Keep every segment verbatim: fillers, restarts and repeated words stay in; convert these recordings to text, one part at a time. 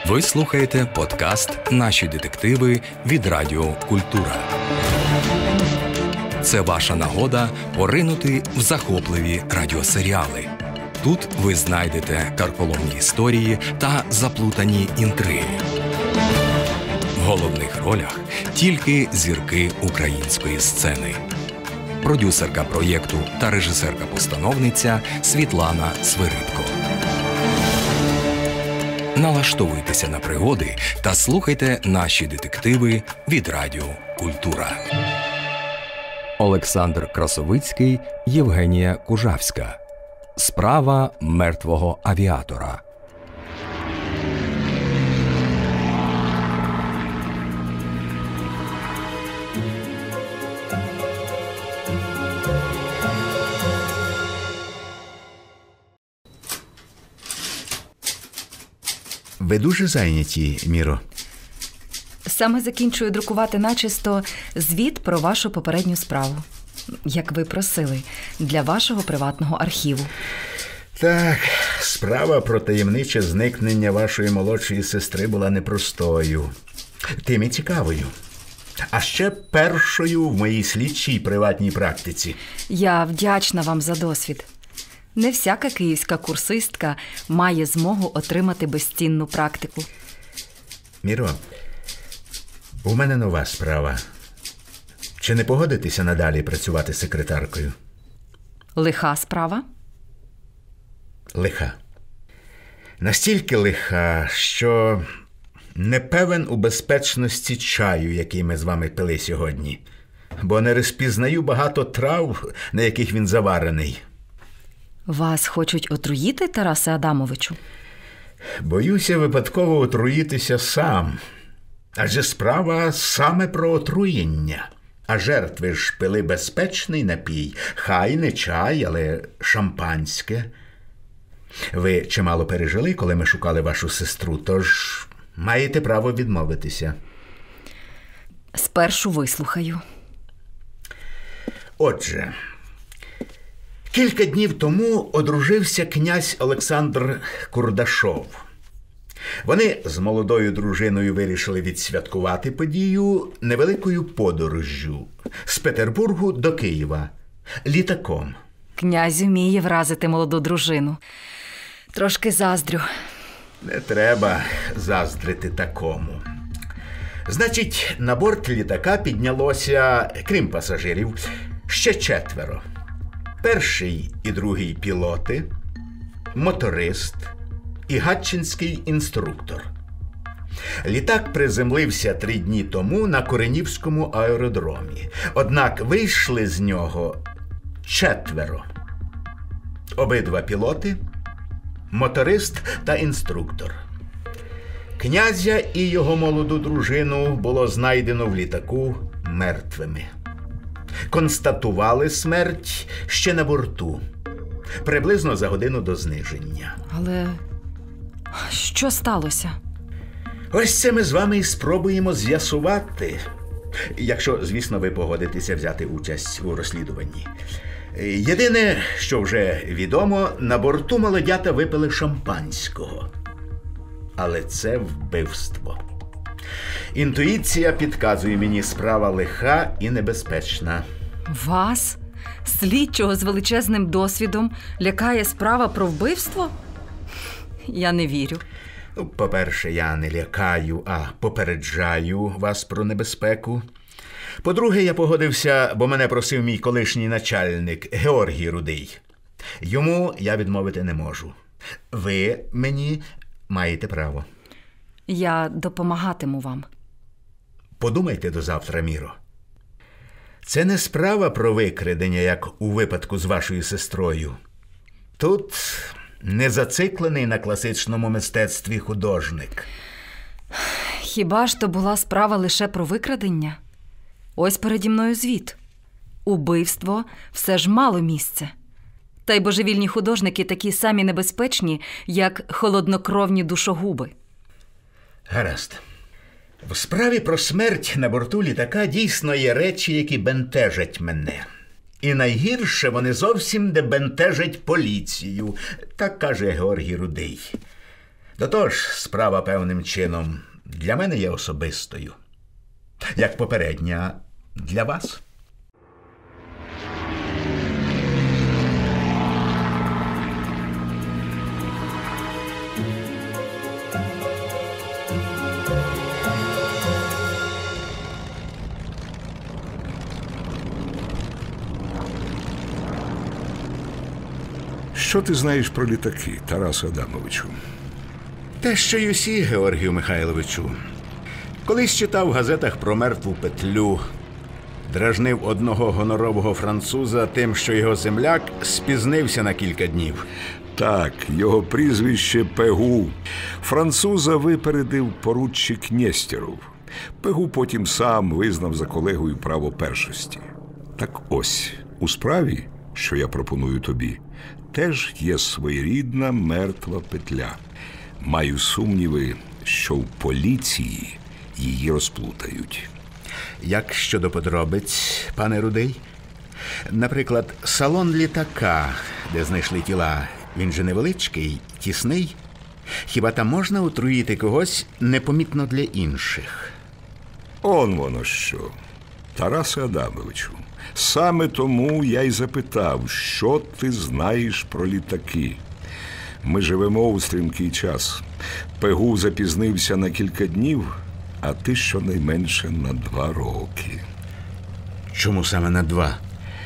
Ви слухаєте подкаст «Наші детективи» від Радіо Культура. Це ваша нагода поринути в захопливі радіосеріали. Тут ви знайдете карколомні історії та заплутані інтриги. В головних ролях тільки зірки української сцени. Продюсерка проєкту та режисерка-постановниця Світлана Свиридко. Налаштовуйтеся на пригоди та слухайте «Наші детективи» від Радіо Культура. Олександр Красовицький, Євгенія Кужавська. Справа мертвого авіатора. Ви дуже зайняті, Міро? Саме закінчую друкувати начисто звіт про вашу попередню справу. Як ви просили, для вашого приватного архіву. Так, справа про таємниче зникнення вашої молодшої сестри була непростою. Тим і цікавою. А ще першою в моїй слідчій приватній практиці. Я вдячна вам за досвід. Не всяка київська курсистка має змогу отримати безцінну практику. Міро, у мене нова справа. Чи не погодитеся надалі працювати секретаркою? Лиха справа? Лиха. Настільки лиха, що не певен у безпечності чаю, який ми з вами пили сьогодні. Бо не розпізнаю багато трав, на яких він заварений. Вас хочуть отруїти, Тарасе Адамовичу? Боюся випадково отруїтися сам. Адже справа саме про отруєння. А жертви ж пили безпечний напій. Хай не чай, але шампанське. Ви чимало пережили, коли ми шукали вашу сестру, тож маєте право відмовитися. Спершу вислухаю. Отже, кілька днів тому одружився князь Олександр Курдашов. Вони з молодою дружиною вирішили відсвяткувати подію невеликою подорожжю з Петербургу до Києва літаком. Князь вміє вразити молоду дружину. Трошки заздрю. Не треба заздрити такому. Значить, на борт літака піднялося, крім пасажирів, ще четверо. Перший і другий пілоти, моторист і гатчинський інструктор. Літак приземлився три дні тому на Коренівському аеродромі. Однак вийшли з нього четверо. Обидва пілоти, моторист та інструктор. Князя і його молоду дружину було знайдено в літаку мертвими. Констатували смерть ще на борту, приблизно за годину до зниження. Але що сталося? Ось це ми з вами і спробуємо з'ясувати, якщо, звісно, ви погодитеся взяти участь у розслідуванні. Єдине, що вже відомо, на борту молодята випили шампанського. Але це вбивство. Інтуїція підказує мені, справа лиха і небезпечна. Вас, слідчого з величезним досвідом, лякає справа про вбивство? Я не вірю. Ну, по-перше, я не лякаю, а попереджаю вас про небезпеку. По-друге, я погодився, бо мене просив мій колишній начальник Георгій Рудий. Йому я відмовити не можу. Ви мені маєте право. Я допомагатиму вам. Подумайте до завтра, Міро. Це не справа про викрадення, як у випадку з вашою сестрою. Тут не зациклений на класичному мистецтві художник. Хіба ж то була справа лише про викрадення? Ось переді мною звіт. Убивство все ж мало місця. Та й божевільні художники такі самі небезпечні, як холоднокровні душогуби. Гаразд. В справі про смерть на борту літака дійсно є речі, які бентежать мене. І найгірше, вони зовсім не бентежать поліцію, так каже Георгій Рудий. До того ж, справа певним чином для мене є особистою. Як попередня для вас. Що ти знаєш про літаки, Тарасе Адамовичу? Те, що й усі, Георгію Михайловичу. Колись читав в газетах про мертву петлю. Дражнив одного гонорового француза тим, що його земляк спізнився на кілька днів. Так, його прізвище Пегу. Француза випередив поручик Нєстєров. Пегу потім сам визнав за колегою право першості. Так ось, у справі, що я пропоную тобі, теж є своєрідна мертва петля. Маю сумніви, що в поліції її розплутають. Як щодо подробиць, пане Рудий? Наприклад, салон літака, де знайшли тіла, він же невеличкий, тісний. Хіба там можна отруїти когось непомітно для інших? Он воно що. Тарасе Адамовичу, саме тому я й запитав, що ти знаєш про літаки. Ми живемо у стрімкий час. Пегу запізнився на кілька днів, а ти щонайменше на два роки. Чому саме на два?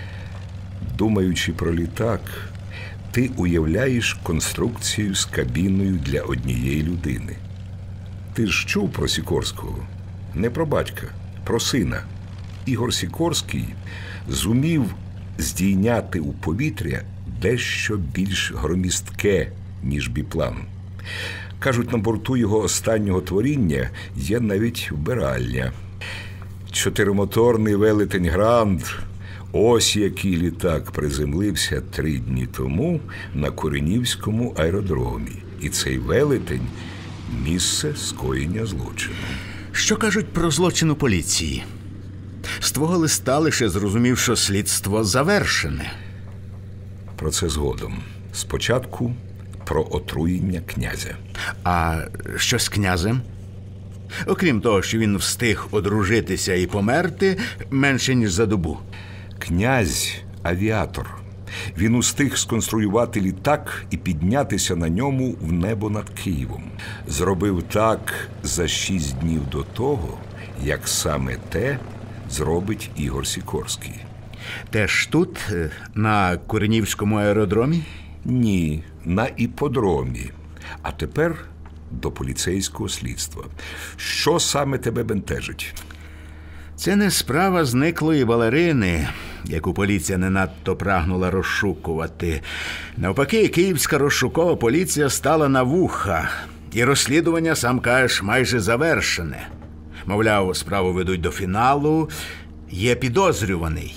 Думаючи про літак, ти уявляєш конструкцію з кабіною для однієї людини. Ти ж чув про Сікорського? Не про батька, про сина. Ігор Сікорський зумів здійняти у повітря дещо більш громістке, ніж біплан. Кажуть, на борту його останнього творіння є навіть вбиральня. Чотиримоторний велетень Гранд – ось який літак приземлився три дні тому на Куренівському аеродромі. І цей велетень – місце скоєння злочину. Що кажуть про злочин у поліції? З твого листа лише зрозумів, що слідство завершене. Про це згодом. Спочатку про отруєння князя. А що з князем? Окрім того, що він встиг одружитися і померти менше, ніж за добу. Князь – авіатор. Він устиг сконструювати літак і піднятися на ньому в небо над Києвом. Зробив так за шість днів до того, як саме те зробить Ігор Сікорський. Теж тут, на Куренівському аеродромі? Ні, на іпподромі. А тепер до поліцейського слідства. Що саме тебе бентежить? Це не справа зниклої балерини, яку поліція не надто прагнула розшукувати. Навпаки, київська розшукова поліція стала на вуха. І розслідування, сам кажеш, майже завершене. Мовляв, справу ведуть до фіналу, є підозрюваний.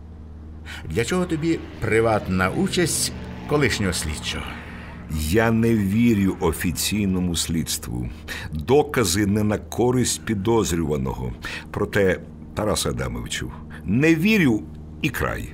Для чого тобі приватна участь колишнього слідчого? Я не вірю офіційному слідству. Докази не на користь підозрюваного. Проте, Тарасе Адамовичу, не вірю і край.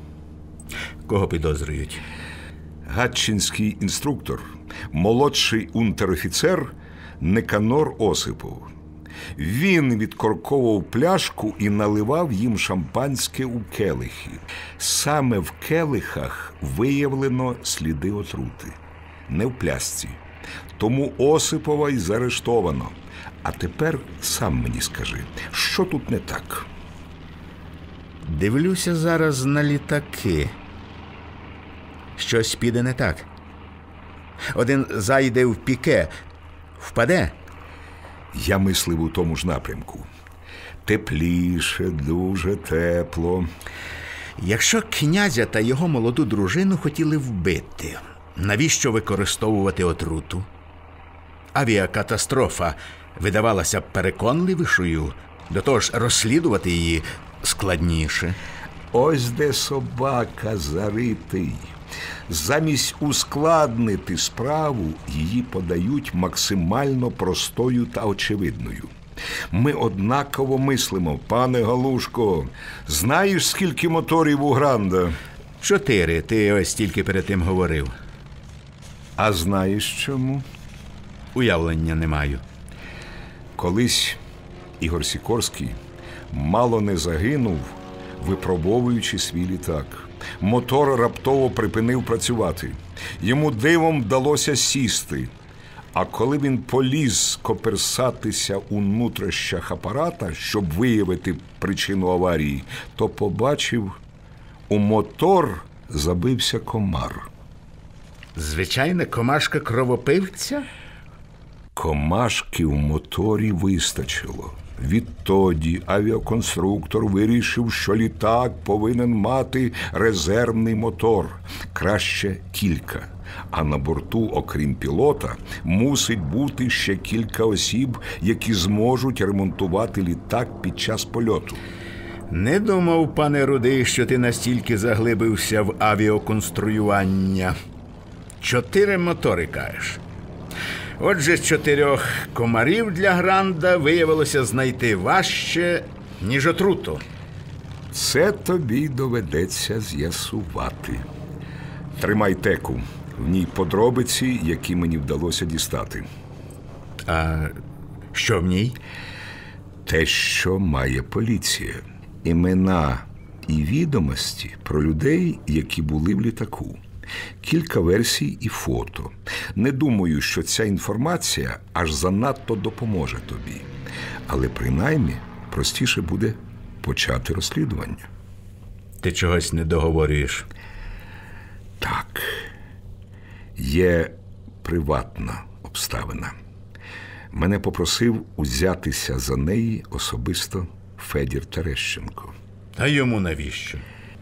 Кого підозрюють? Гатчинський інструктор, молодший унтер-офіцер Никанор Осипов. Він відкорковував пляшку і наливав їм шампанське у келихи. Саме в келихах виявлено сліди отрути. Не в пляшці. Тому Осипова й заарештовано. А тепер сам мені скажи, що тут не так? Дивлюся зараз на літаки. Щось піде не так. Один зайде в піке, впаде. Я мислив у тому ж напрямку. Тепліше, дуже тепло. Якщо князя та його молоду дружину хотіли вбити, навіщо використовувати отруту? Авіакатастрофа видавалася переконливішою, до того ж розслідувати її складніше. Ось де собака заритий. Замість ускладнити справу, її подають максимально простою та очевидною. Ми однаково мислимо, пане Галушко. Знаєш, скільки моторів у Гранда? Чотири, ти ось тільки перед тим говорив. А знаєш чому? Уявлення не маю. Колись Ігор Сікорський мало не загинув, випробовуючи свій літак. Мотор раптово припинив працювати. Йому дивом вдалося сісти. А коли він поліз коперсатися у нутрощах апарата, щоб виявити причину аварії, то побачив, у мотор забився комар. Звичайна комашка кровопивця? Комашки в моторі вистачило. Відтоді авіаконструктор вирішив, що літак повинен мати резервний мотор, краще кілька. А на борту, окрім пілота, мусить бути ще кілька осіб, які зможуть ремонтувати літак під час польоту. Не думав, пане Рудий, що ти настільки заглибився в авіаконструювання. Чотири мотори, кажеш. Отже, чотирьох комарів для Гранда виявилося знайти важче, ніж отруту. Це тобі доведеться з'ясувати. Тримай теку. В ній подробиці, які мені вдалося дістати. А що в ній? Те, що має поліція. Імена і відомості про людей, які були в літаку. Кілька версій і фото. Не думаю, що ця інформація аж занадто допоможе тобі. Але принаймні простіше буде почати розслідування. Ти чогось не договорюєш? Так. Є приватна обставина. Мене попросив узятися за неї особисто Федір Терещенко. А йому навіщо?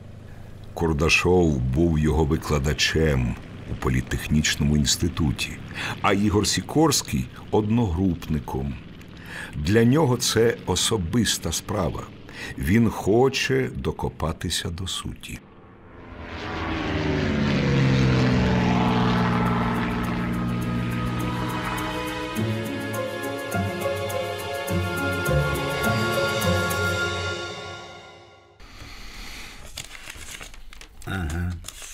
Курдашов був його викладачем у політехнічному інституті, а Ігор Сікорський – одногрупником. Для нього це особиста справа. Він хоче докопатися до суті. Ага.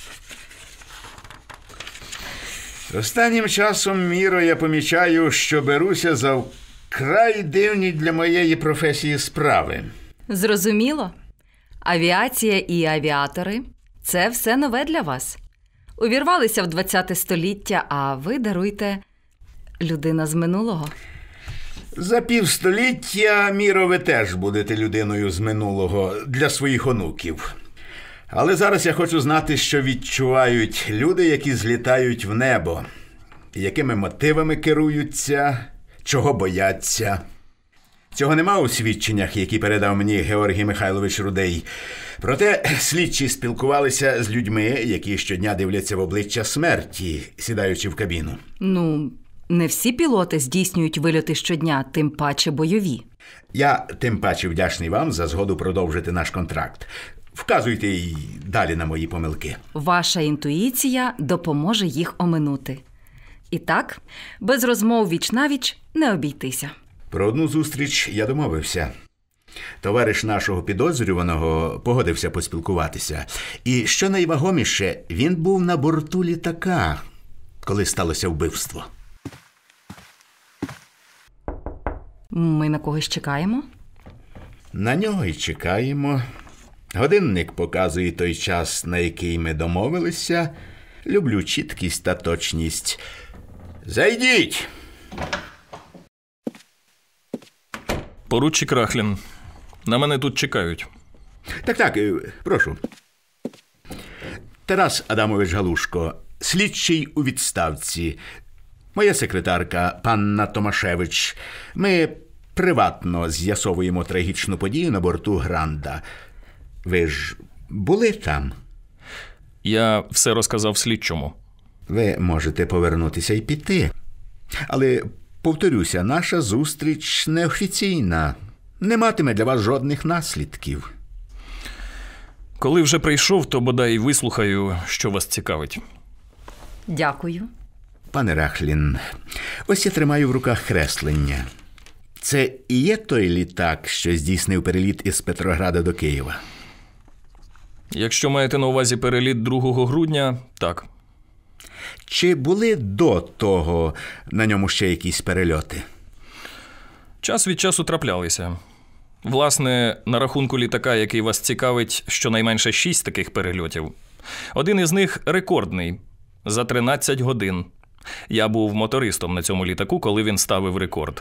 Останнім часом, Міро, я помічаю, що беруся за вкрай дивні для моєї професії справи. Зрозуміло. Авіація і авіатори – це все нове для вас. Увірвалися в двадцяте століття, а ви, даруйте, людина з минулого. За півстоліття, Міро, ви теж будете людиною з минулого для своїх онуків. Але зараз я хочу знати, що відчувають люди, які злітають в небо. Якими мотивами керуються, чого бояться. Цього нема у свідченнях, які передав мені Георгій Михайлович Рудий. Проте слідчі спілкувалися з людьми, які щодня дивляться в обличчя смерті, сідаючи в кабіну. Ну, не всі пілоти здійснюють вильоти щодня, тим паче бойові. Я тим паче вдячний вам за згоду продовжити наш контракт. Вказуйте й далі на мої помилки. Ваша інтуїція допоможе їх оминути. І так, без розмов віч-навіч не обійтися. Про одну зустріч я домовився. Товариш нашого підозрюваного погодився поспілкуватися. І, що найвагоміше, він був на борту літака, коли сталося вбивство. Ми на когось чекаємо? На нього й чекаємо. Годинник показує той час, на який ми домовилися. Люблю чіткість та точність. Зайдіть! Поручик Рахлін. На мене тут чекають. Так-так, прошу. Тарас Адамович Галушко, слідчий у відставці. Моя секретарка, панна Томашевич. Ми приватно з'ясовуємо трагічну подію на борту Гранда. Ви ж були там? Я все розказав слідчому. Ви можете повернутися і піти. Але, повторюся, наша зустріч неофіційна. Не матиме для вас жодних наслідків. Коли вже прийшов, то бодай вислухаю, що вас цікавить. Дякую. Пане Рахлін, ось я тримаю в руках креслення. Це і є той літак, що здійснив переліт із Петрограда до Києва? Якщо маєте на увазі переліт другого грудня, так. Чи були до того на ньому ще якісь перельоти? Час від часу траплялися. Власне, на рахунку літака, який вас цікавить, щонайменше шість таких перельотів. Один із них рекордний – за тринадцять годин. Я був мотористом на цьому літаку, коли він ставив рекорд.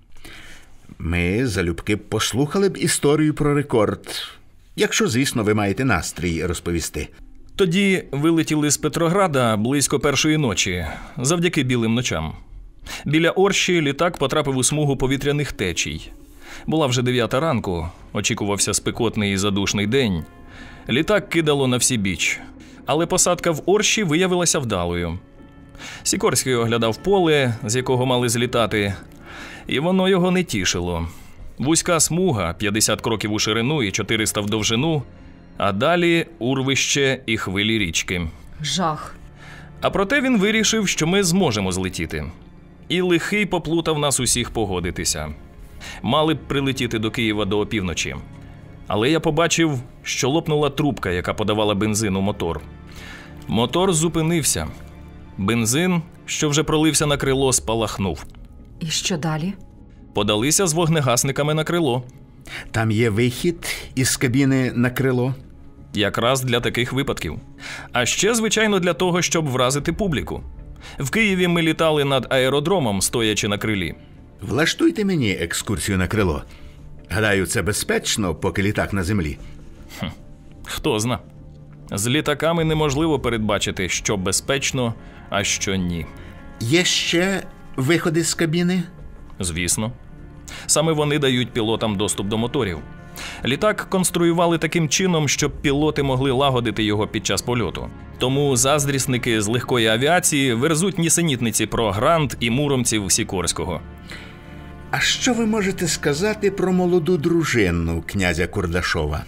Ми залюбки послухали б історію про рекорд, якщо, звісно, ви маєте настрій розповісти. Тоді вилетіли з Петрограда близько першої ночі, завдяки білим ночам. Біля Орші літак потрапив у смугу повітряних течій. Була вже дев'ята ранку, очікувався спекотний і задушний день. Літак кидало на всі біч. Але посадка в Орші виявилася вдалою. Сікорський оглядав поле, з якого мали злітати, і воно його не тішило. Вузька смуга, п'ятдесят кроків у ширину і чотириста в довжину, а далі урвище і хвилі річки. Жах. А проте він вирішив, що ми зможемо злетіти. І лихий поплутав нас усіх погодитися. Мали б прилетіти до Києва до опівночі. Але я побачив, що лопнула трубка, яка подавала бензин у мотор. Мотор зупинився. Бензин, що вже пролився на крило, спалахнув. І що далі? Подалися з вогнегасниками на крило. Там є вихід із кабіни на крило? Якраз для таких випадків. А ще, звичайно, для того, щоб вразити публіку. В Києві ми літали над аеродромом, стоячи на крилі. Влаштуйте мені екскурсію на крило. Гадаю, це безпечно, поки літак на землі. Хм. Хто зна. З літаками неможливо передбачити, що безпечно, а що ні. Є ще виходи з кабіни? Звісно. Саме вони дають пілотам доступ до моторів. Літак конструювали таким чином, щоб пілоти могли лагодити його під час польоту. Тому заздрісники з легкої авіації верзуть нісенітниці про Грант і муромців Сікорського. А що ви можете сказати про молоду дружину князя Курдашова?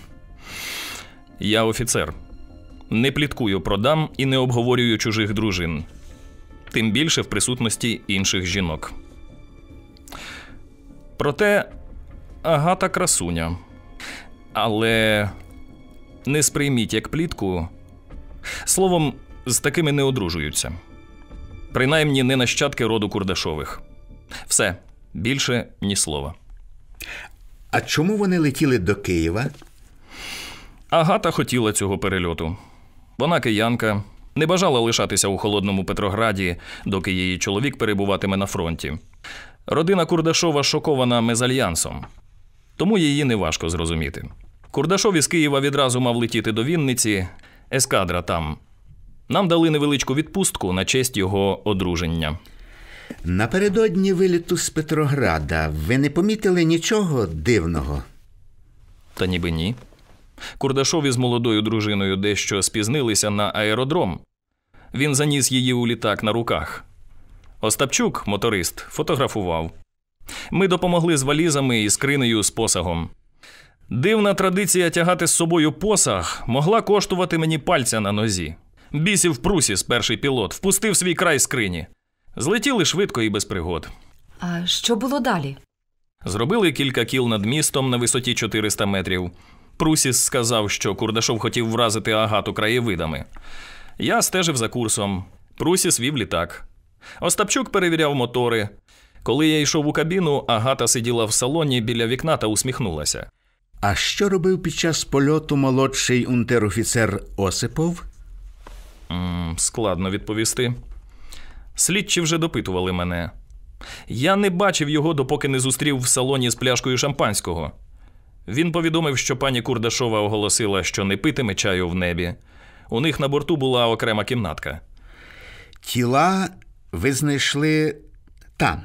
Я офіцер. Не пліткую про дам і не обговорюю чужих дружин. Тим більше в присутності інших жінок. Проте Агата красуня. Але не сприйміть як плітку. Словом, з такими не одружуються. Принаймні не нащадки роду Курдашових. Все. Більше ні слова. А чому вони летіли до Києва? Агата хотіла цього перельоту. Вона киянка, не бажала лишатися у холодному Петрограді, доки її чоловік перебуватиме на фронті. Родина Курдашова шокована мезальянсом. Тому її неважко зрозуміти. Курдашов із Києва відразу мав летіти до Вінниці, ескадра там. Нам дали невеличку відпустку на честь його одруження. Напередодні виліту з Петрограда ви не помітили нічого дивного? Та ніби ні. Курдашов із молодою дружиною дещо спізнилися на аеродром. Він заніс її у літак на руках. Остапчук, моторист, фотографував. Ми допомогли з валізами і скринею з посагом. Дивна традиція тягати з собою посаг могла коштувати мені пальця на нозі. Бісів Прусіс, перший пілот, впустив свій край скрині. Злетіли швидко і без пригод. А що було далі? Зробили кілька кіл над містом на висоті чотириста метрів. Прусіс сказав, що Курдашов хотів вразити Агату краєвидами. Я стежив за курсом. Прусіс вів літак. Остапчук перевіряв мотори. Коли я йшов у кабіну, Агата сиділа в салоні біля вікна та усміхнулася. А що робив під час польоту молодший унтер-офіцер Осипов? М-м, складно відповісти. Слідчі вже допитували мене. Я не бачив його, допоки не зустрів в салоні з пляшкою шампанського. Він повідомив, що пані Курдашова оголосила, що не питиме чаю в небі. У них на борту була окрема кімнатка. Тіла ви знайшли там?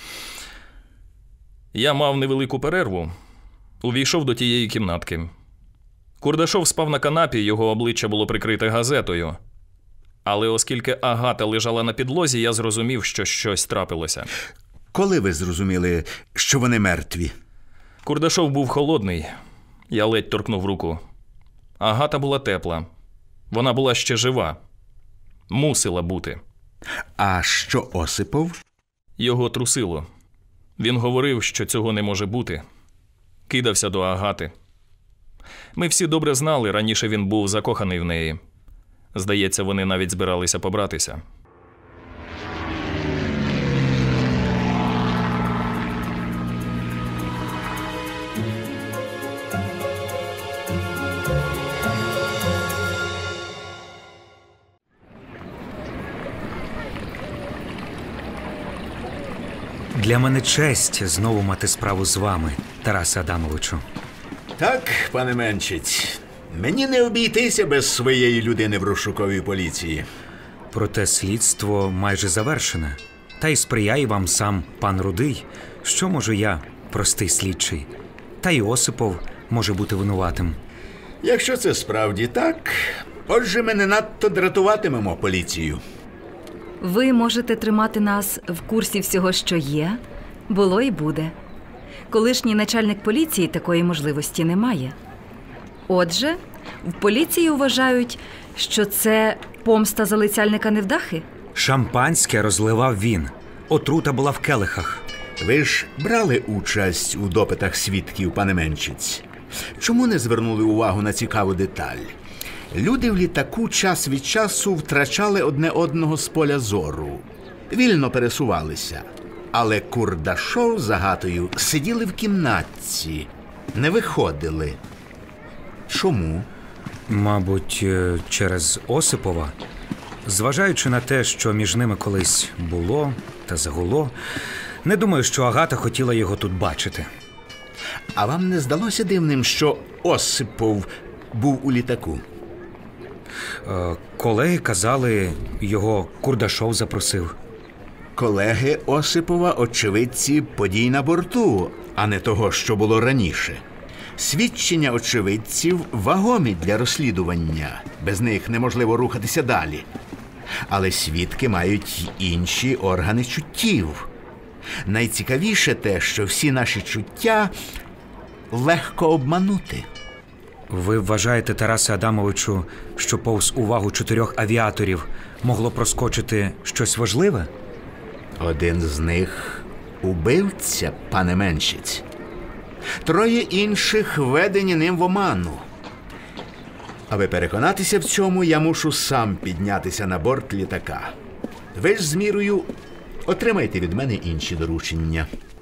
Я мав невелику перерву. Увійшов до тієї кімнатки. Курдашов спав на канапі, його обличчя було прикрите газетою. Але оскільки Агата лежала на підлозі, я зрозумів, що щось трапилося. Коли ви зрозуміли, що вони мертві? Курдашов був холодний. Я ледь торкнув руку. Агата була тепла. Вона була ще жива. Мусила бути. А що Осипов? Його трусило. Він говорив, що цього не може бути. Кидався до Агати. Ми всі добре знали, раніше він був закоханий в неї. Здається, вони навіть збиралися побратися. Для мене честь знову мати справу з вами, Тарасе Адамовичу. Так, пане Менчиць, мені не обійтися без своєї людини в розшуковій поліції. Проте слідство майже завершене. Та й сприяє вам сам пан Рудий. Що можу я, простий слідчий? Та й Осипов може бути винуватим. Якщо це справді так, отже, ми не надто дратуватимемо поліцію. Ви можете тримати нас в курсі всього, що є, було і буде. Колишній начальник поліції такої можливості не має. Отже, в поліції вважають, що це помста залицяльника невдахи? Шампанське розливав він. Отрута була в келихах. Ви ж брали участь у допитах свідків, пане Менчиць. Чому не звернули увагу на цікаву деталь? Люди в літаку час від часу втрачали одне одного з поля зору. Вільно пересувалися. Але Курдашов з Агатою сиділи в кімнатці, не виходили. Чому? Мабуть, через Осипова. Зважаючи на те, що між ними колись було та загуло, не думаю, що Агата хотіла його тут бачити. А вам не здалося дивним, що Осипов був у літаку? Е, колеги казали, його Курдашов запросив. Колеги Осипова – очевидці подій на борту, а не того, що було раніше. Свідчення очевидців вагомі для розслідування. Без них неможливо рухатися далі. Але свідки мають й інші органи чуттів. Найцікавіше те, що всі наші чуття легко обманути. Ви вважаєте, Тарасе Адамовичу, що повз увагу чотирьох авіаторів могло проскочити щось важливе? Один з них – убивця, пане Менчиць. Троє інших введені ним в оману. Аби переконатися в цьому, я мушу сам піднятися на борт літака. Ви ж з мірою отримайте від мене інші доручення.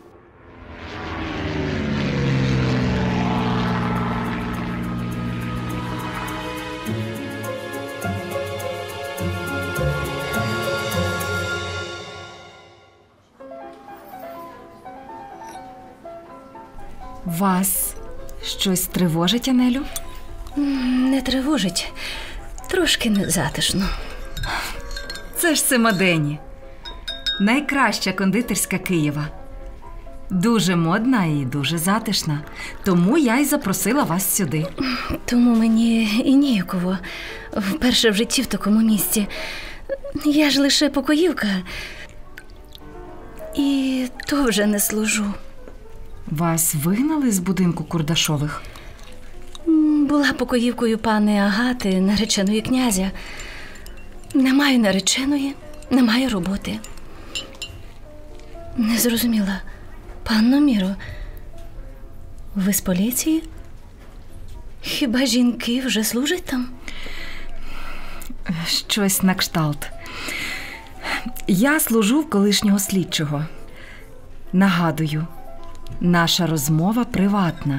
Вас щось тривожить, Анелю? Не тривожить. Трошки незатишно. Це ж Симадені. Найкраща кондитерська Києва. Дуже модна і дуже затишна. Тому я й запросила вас сюди. Тому мені і ніяково. Вперше в житті в такому місці. Я ж лише покоївка. І то вже не служу. Вас вигнали з будинку Курдашових? Була покоївкою пани Агати, нареченої князя. Не маю нареченої, не маю роботи. Не зрозуміла. Панно Міро, ви з поліції? Хіба жінки вже служать там? Щось на кшталт. Я служу в колишнього слідчого. Нагадую, наша розмова приватна.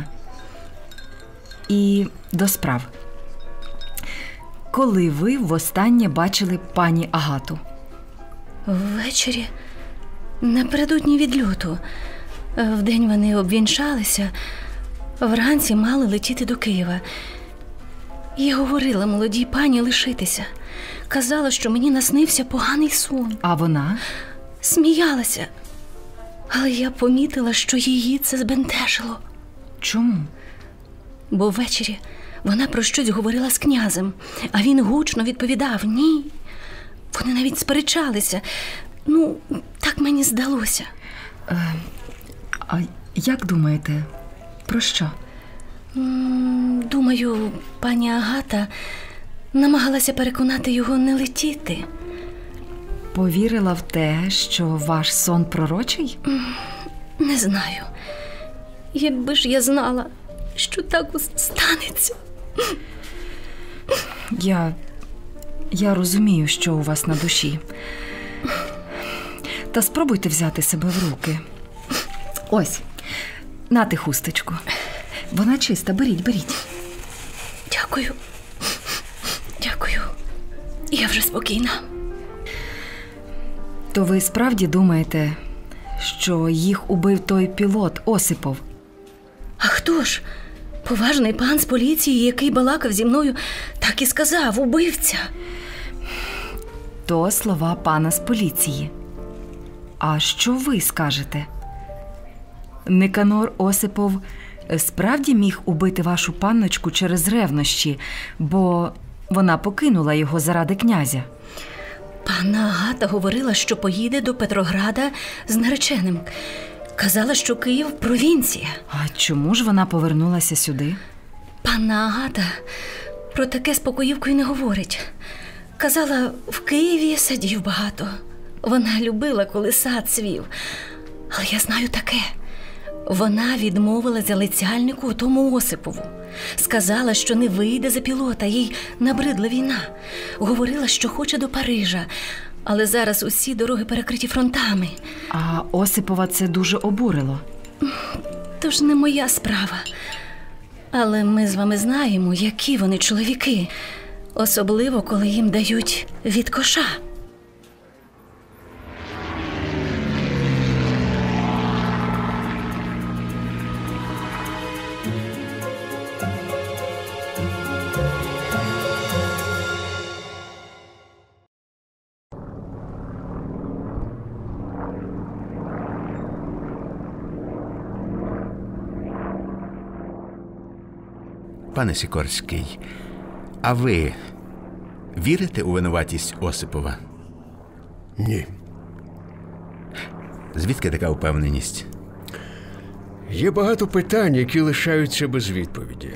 І до справ. Коли ви востаннє бачили пані Агату? Ввечері, напередодні відльоту. Вдень вони обвінчалися, вранці мали летіти до Києва. Я говорила молодій пані лишитися. Казала, що мені наснився поганий сон. А вона? Сміялася. Але я помітила, що її це збентежило. Чому? Бо ввечері вона про щось говорила з князем, а він гучно відповідав «ні». Вони навіть сперечалися. Ну, так мені здалося. Е, а як думаєте, про що? Думаю, пані Агата намагалася переконати його не летіти. Повірила в те, що ваш сон пророчий? Не знаю. Якби ж я знала, що так станеться. Я... Я розумію, що у вас на душі. Та спробуйте взяти себе в руки. Ось, нате хусточку. Вона чиста, беріть, беріть. Дякую. Дякую. Я вже спокійна. То ви справді думаєте, що їх убив той пілот Осипов. А хто ж? Поважний пан з поліції, який балакав зі мною, так і сказав: убивця. То слова пана з поліції. А що ви скажете? Никанор Осипов справді міг убити вашу панночку через ревнощі, бо вона покинула його заради князя? Панна Агата говорила, що поїде до Петрограда з нареченим. Казала, що Київ – провінція. А чому ж вона повернулася сюди? Панна Агата про таке з покоївкою не говорить. Казала, в Києві садів багато. Вона любила, коли сад цвів. Але я знаю таке. Вона відмовила залицяльнику тому Осипову. Сказала, що не вийде за пілота, їй набридла війна. Говорила, що хоче до Парижа. Але зараз усі дороги перекриті фронтами. А Осипова це дуже обурило. Тож не моя справа. Але ми з вами знаємо, які вони чоловіки. Особливо, коли їм дають від коша. Пане Сікорський, а ви вірите у винуватість Осипова? Ні. Звідки така впевненість? Є багато питань, які лишаються без відповіді.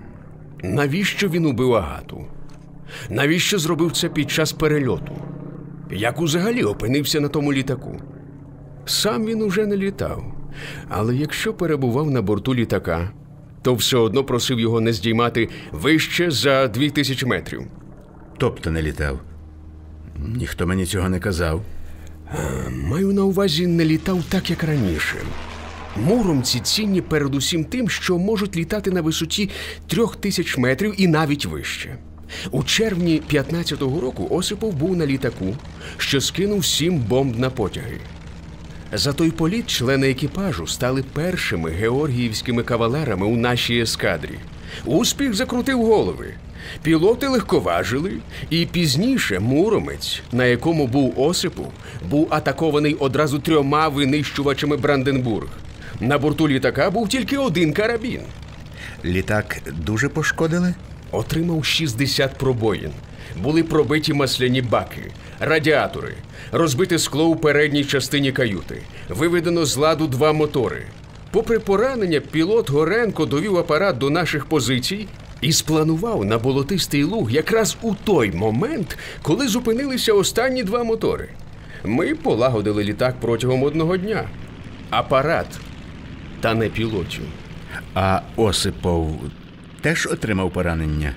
Навіщо він убив Агату? Навіщо зробив це під час перельоту? Як взагалі опинився на тому літаку? Сам він уже не літав. Але якщо перебував на борту літака, то все одно просив його не здіймати вище за дві тисячі метрів. Тобто не літав? Ніхто мені цього не казав. Маю на увазі, не літав так, як раніше. Муромці цінні передусім тим, що можуть літати на висоті трьох тисяч метрів і навіть вище. У червні п'ятнадцятого року Осипов був на літаку, що скинув сім бомб на потяги. За той політ члени екіпажу стали першими георгіївськими кавалерами у нашій ескадрі. Успіх закрутив голови. Пілоти легковажили, і пізніше Муромець, на якому був Осипов, був атакований одразу трьома винищувачами Бранденбург. На борту літака був тільки один карабін. Літак дуже пошкодили? Отримав шістдесят пробоїн. Були пробиті масляні баки, радіатори, розбите скло у передній частині каюти, виведено з ладу два мотори. Попри поранення, пілот Горенко довів апарат до наших позицій і спланував на болотистий луг якраз у той момент, коли зупинилися останні два мотори. Ми полагодили літак протягом одного дня. Апарат, та не пілотів. А Осипов теж отримав поранення?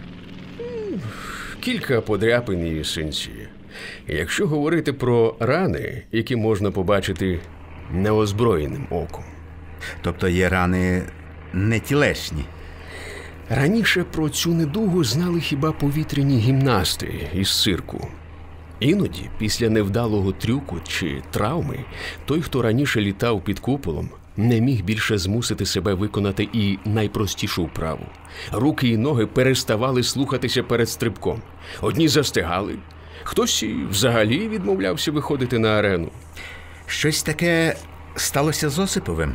Кілька подряпин і синці. Якщо говорити про рани, які можна побачити неозброєним оком. Тобто є рани не тілесні? Раніше про цю недугу знали хіба повітряні гімнасти із цирку. Іноді, після невдалого трюку чи травми, той, хто раніше літав під куполом, не міг більше змусити себе виконати і найпростішу вправу. Руки і ноги переставали слухатися перед стрибком. Одні застигали, хтось і взагалі відмовлявся виходити на арену. Щось таке сталося з Осиповим?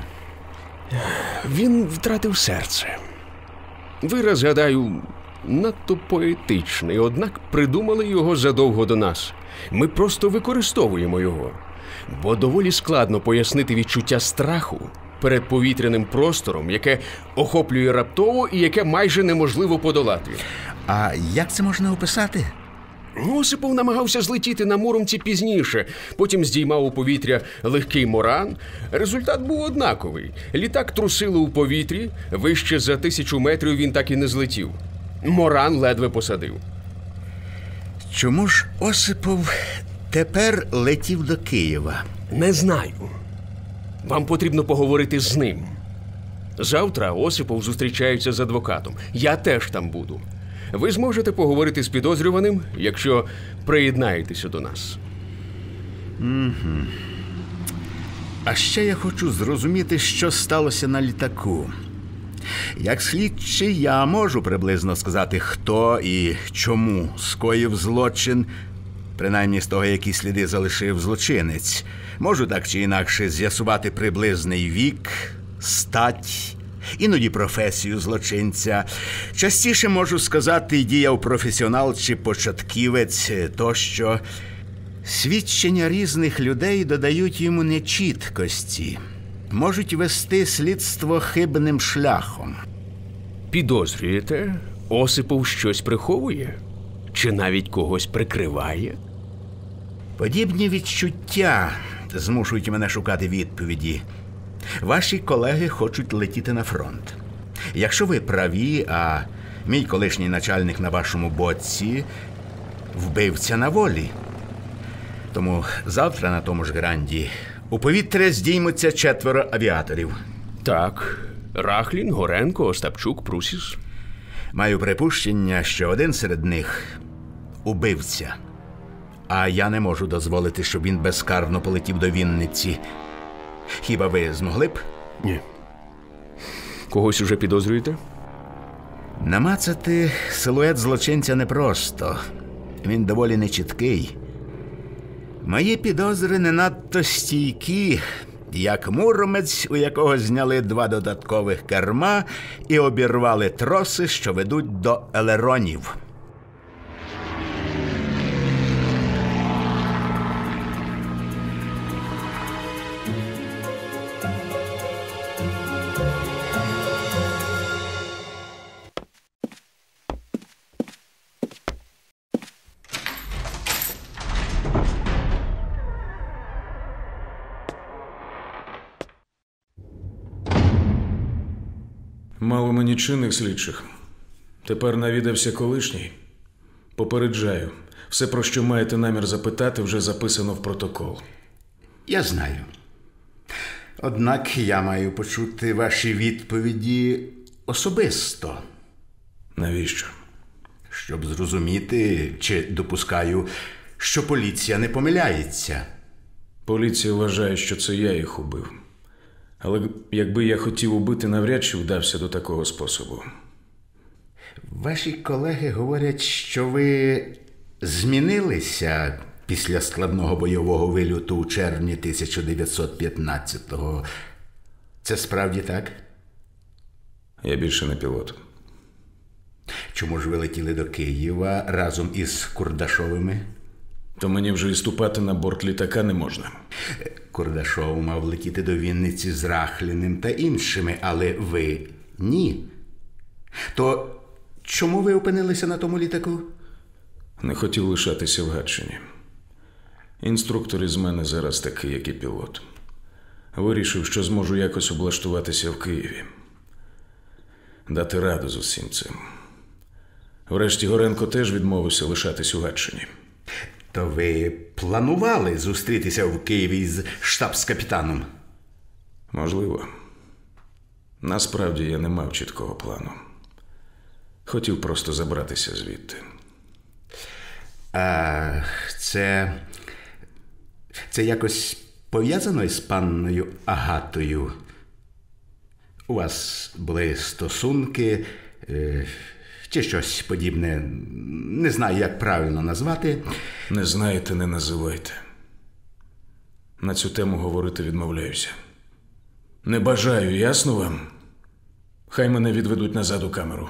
Він втратив серце. Вираз, гадаю, надто поетичний, однак придумали його задовго до нас. Ми просто використовуємо його. Бо доволі складно пояснити відчуття страху перед повітряним простором, яке охоплює раптово і яке майже неможливо подолати. А як це можна описати? Осипов намагався злетіти на Муромці пізніше, потім здіймав у повітря легкий моран. Результат був однаковий. Літак трусило у повітрі, вище за тисячу метрів він так і не злетів. Моран ледве посадив. Чому ж Осипов тепер летів до Києва? Не знаю. Вам потрібно поговорити з ним. Завтра Осипов зустрічається з адвокатом. Я теж там буду. Ви зможете поговорити з підозрюваним, якщо приєднаєтеся до нас. Угу. А ще я хочу зрозуміти, що сталося на літаку. Як слідчий я можу приблизно сказати, хто і чому скоїв злочин, принаймні з того, які сліди залишив злочинець. Можу так чи інакше з'ясувати приблизний вік, стать, іноді професію злочинця. Частіше можу сказати, діяв професіонал чи початківець тощо. Свідчення різних людей додають йому нечіткості. Можуть вести слідство хибним шляхом. Підозрюєте, Осипов щось приховує? Чи навіть когось прикриває? Подібні відчуття змушують мене шукати відповіді. Ваші колеги хочуть летіти на фронт. Якщо ви праві, а мій колишній начальник на вашому боці – вбивця на волі. Тому завтра на тому ж гранді у повітря здіймуться четверо авіаторів. Так, Рахлін, Горенко, Остапчук, Прусіс. Маю припущення, що один серед них – убивця. А я не можу дозволити, щоб він безкарно полетів до Вінниці. Хіба ви змогли б? Ні. Когось уже підозрюєте? Намацати силует злочинця непросто. Він доволі нечіткий. Мої підозри не надто стійкі, як муромець, у якого зняли два додаткових керма і обірвали троси, що ведуть до елеронів. Мало мені чинних слідчих. Тепер навідався колишній. Попереджаю, все, про що маєте намір запитати, вже записано в протокол. Я знаю. Однак я маю почути ваші відповіді особисто. Навіщо? Щоб зрозуміти, чи допускаю, що поліція не помиляється. Поліція вважає, що це я їх убив. Але якби я хотів убити, навряд чи вдався до такого способу. Ваші колеги говорять, що ви змінилися після складного бойового вильоту у червні тисяча дев'ятсот п'ятнадцятого. Це справді так? Я більше не пілот. Чому ж ви летіли до Києва разом із Курдашовими? То мені вже і ступати на борт літака не можна. Курдашов мав летіти до Вінниці з Рахліним та іншими, але ви – ні. То чому ви опинилися на тому літаку? Не хотів лишатися в Гатчині. Інструктор із мене зараз такий, як і пілот. Вирішив, що зможу якось облаштуватися в Києві. Дати раду з усім цим. Врешті Горенко теж відмовився лишатись у Гатчині. То ви планували зустрітися в Києві з штабс-капітаном? Можливо. Насправді я не мав чіткого плану. Хотів просто забратися звідти. А це... Це якось пов'язано із панною Агатою? У вас були стосунки... Е... Чи щось подібне, не знаю, як правильно назвати. Не знаєте, не називайте. На цю тему говорити відмовляюся. Не бажаю, ясно вам? Хай мене відведуть назад у камеру.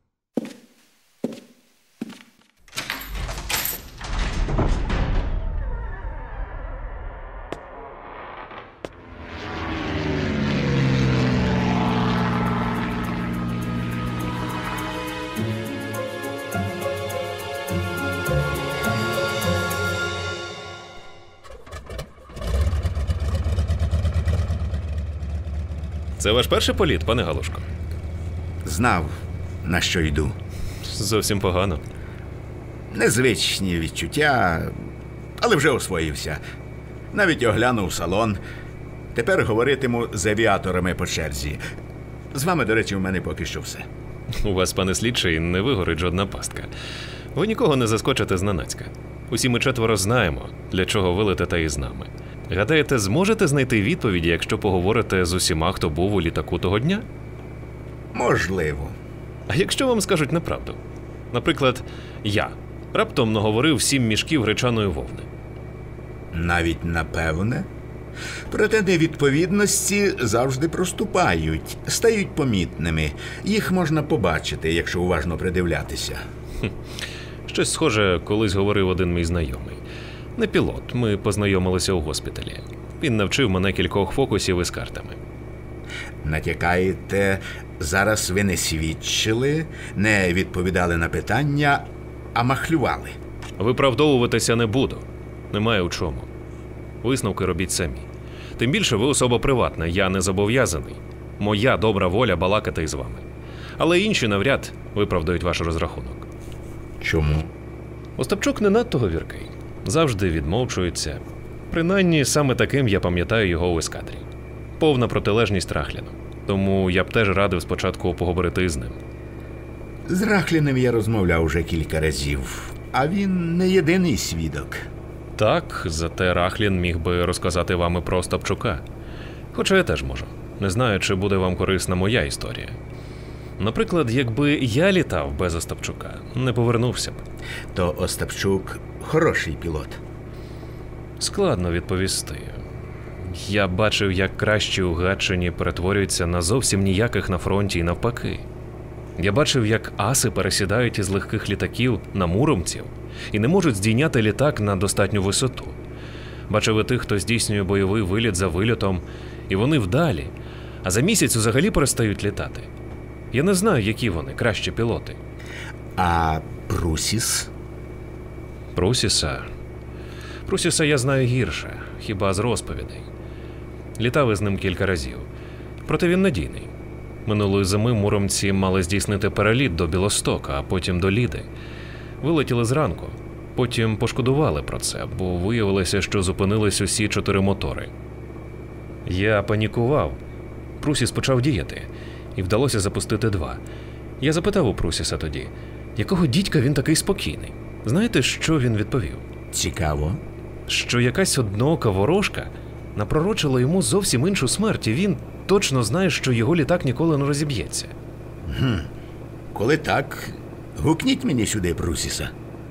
Це ваш перший політ, пане Галушко? Знав, на що йду. Зовсім погано. Незвичні відчуття, але вже освоївся. Навіть оглянув салон. Тепер говоритиму з авіаторами по черзі. З вами, до речі, в мене поки що все. У вас, пане слідчий, не вигорить жодна пастка. Ви нікого не заскочите зненацька. Усі ми четверо знаємо, для чого ви летите із нами. Гадаєте, зможете знайти відповіді, якщо поговорите з усіма, хто був у літаку того дня? Можливо. А якщо вам скажуть неправду? Наприклад, я раптом наговорив сім мішків гречаної вовни. Навіть напевне. Проте невідповідності завжди проступають, стають помітними. Їх можна побачити, якщо уважно придивлятися. Хм. Щось схоже колись говорив один мій знайомий. Не пілот, ми познайомилися у госпіталі. Він навчив мене кількох фокусів із картами. Натякаєте, зараз ви не свідчили, не відповідали на питання, а махлювали. Виправдовуватися не буду. Немає у чому. Висновки робіть самі. Тим більше ви особа приватна, я не зобов'язаний. Моя добра воля балакати із вами. Але інші навряд виправдають ваш розрахунок. Чому? Остапчук не надто говіркий. Завжди відмовчується. Принаймні, саме таким я пам'ятаю його у ескадрі. Повна протилежність Рахліну. Тому я б теж радив спочатку поговорити з ним. З Рахліним я розмовляв уже кілька разів, а він не єдиний свідок. Так, зате Рахлін міг би розказати вам і про Остапчука. Хоча я теж можу. Не знаю, чи буде вам корисна моя історія. Наприклад, якби я літав без Остапчука, не повернувся б. То Остапчук хороший пілот. Складно відповісти. Я бачив, як кращі у Гатчині перетворюються на зовсім ніяких на фронті і навпаки. Я бачив, як аси пересідають із легких літаків на муромців і не можуть здійняти літак на достатню висоту. Бачив і тих, хто здійснює бойовий виліт за вильотом, і вони вдалі, а за місяць взагалі перестають літати. Я не знаю, які вони, кращі пілоти. А Прусіс? Прусіса? Прусіса я знаю гірше, хіба з розповідей. Літав із ним кілька разів. Проте він надійний. Минулої зими муромці мали здійснити переліт до Білостока, а потім до Ліди. Вилетіли зранку. Потім пошкодували про це, бо виявилося, що зупинились усі чотири мотори. Я панікував. Прусіс почав діяти. І вдалося запустити два. Я запитав у Прусіса тоді, якого дідька він такий спокійний. Знаєте, що він відповів? Цікаво. Що якась одноока ворожка напророчила йому зовсім іншу смерть, і він точно знає, що його літак ніколи не розіб'ється. Хм. Коли так, гукніть мені сюди Прусіса.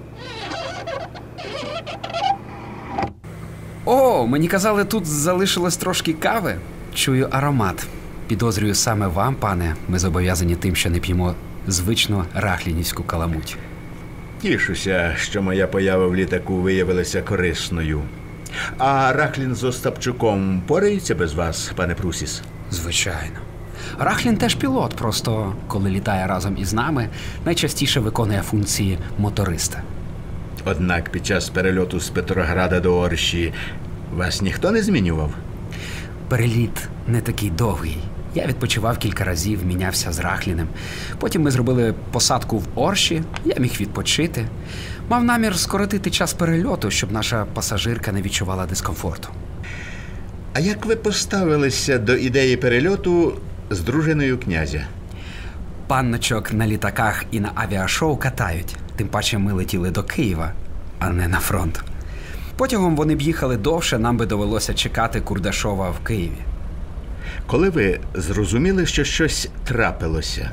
О, мені казали, тут залишилось трошки кави. Чую аромат. Підозрюю, саме вам, пане, ми зобов'язані тим, що не п'ємо звичну рахлінівську каламуть. Тішуся, що моя поява в літаку виявилася корисною. А Рахлін з Остапчуком порається без вас, пане Прусіс? Звичайно. Рахлін теж пілот, просто коли літає разом із нами, найчастіше виконує функції моториста. Однак під час перельоту з Петрограда до Орші вас ніхто не змінював? Переліт не такий довгий. Я відпочивав кілька разів, мінявся з Рахліним. Потім ми зробили посадку в Орші, я міг відпочити. Мав намір скоротити час перельоту, щоб наша пасажирка не відчувала дискомфорту. А як ви поставилися до ідеї перельоту з дружиною князя? Панночок на літаках і на авіашоу катають. Тим паче ми летіли до Києва, а не на фронт. Потягом вони б їхали довше, нам би довелося чекати Курдашова в Києві. Коли ви зрозуміли, що щось трапилося?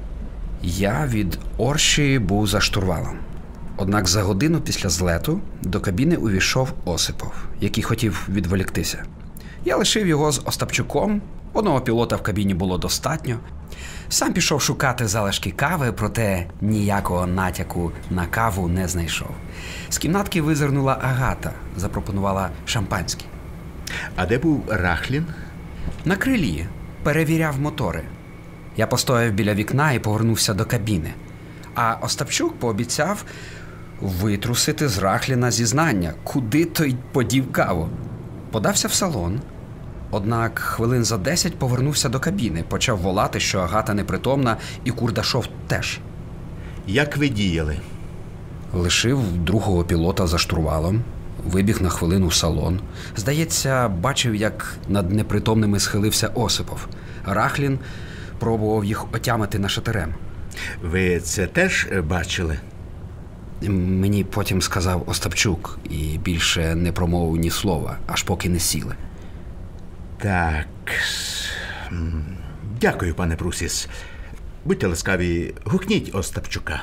Я від Орші був за штурвалом. Однак за годину після злету до кабіни увійшов Осипов, який хотів відволіктися. Я лишив його з Остапчуком, одного пілота в кабіні було достатньо. Сам пішов шукати залишки кави, проте ніякого натяку на каву не знайшов. З кімнатки визирнула Агата, запропонувала шампанське. А де був Рахлін? На крилі. Перевіряв мотори. Я постояв біля вікна і повернувся до кабіни. А Остапчук пообіцяв витрусити з Рахліна зізнання, куди той подів каву. Подався в салон. Однак хвилин за десять повернувся до кабіни, почав волати, що Агата непритомна і Курдашов теж. Як ви діяли? Лишив другого пілота за штурвалом, вибіг на хвилину в салон. Здається, бачив, як над непритомними схилився Осипов. Рахлін пробував їх отямити нашатирем. Ви це теж бачили? Мені потім сказав Остапчук і більше не промовив ні слова, аж поки не сіли. Так. Дякую, пане Прусіс. Будьте ласкаві, гукніть Остапчука.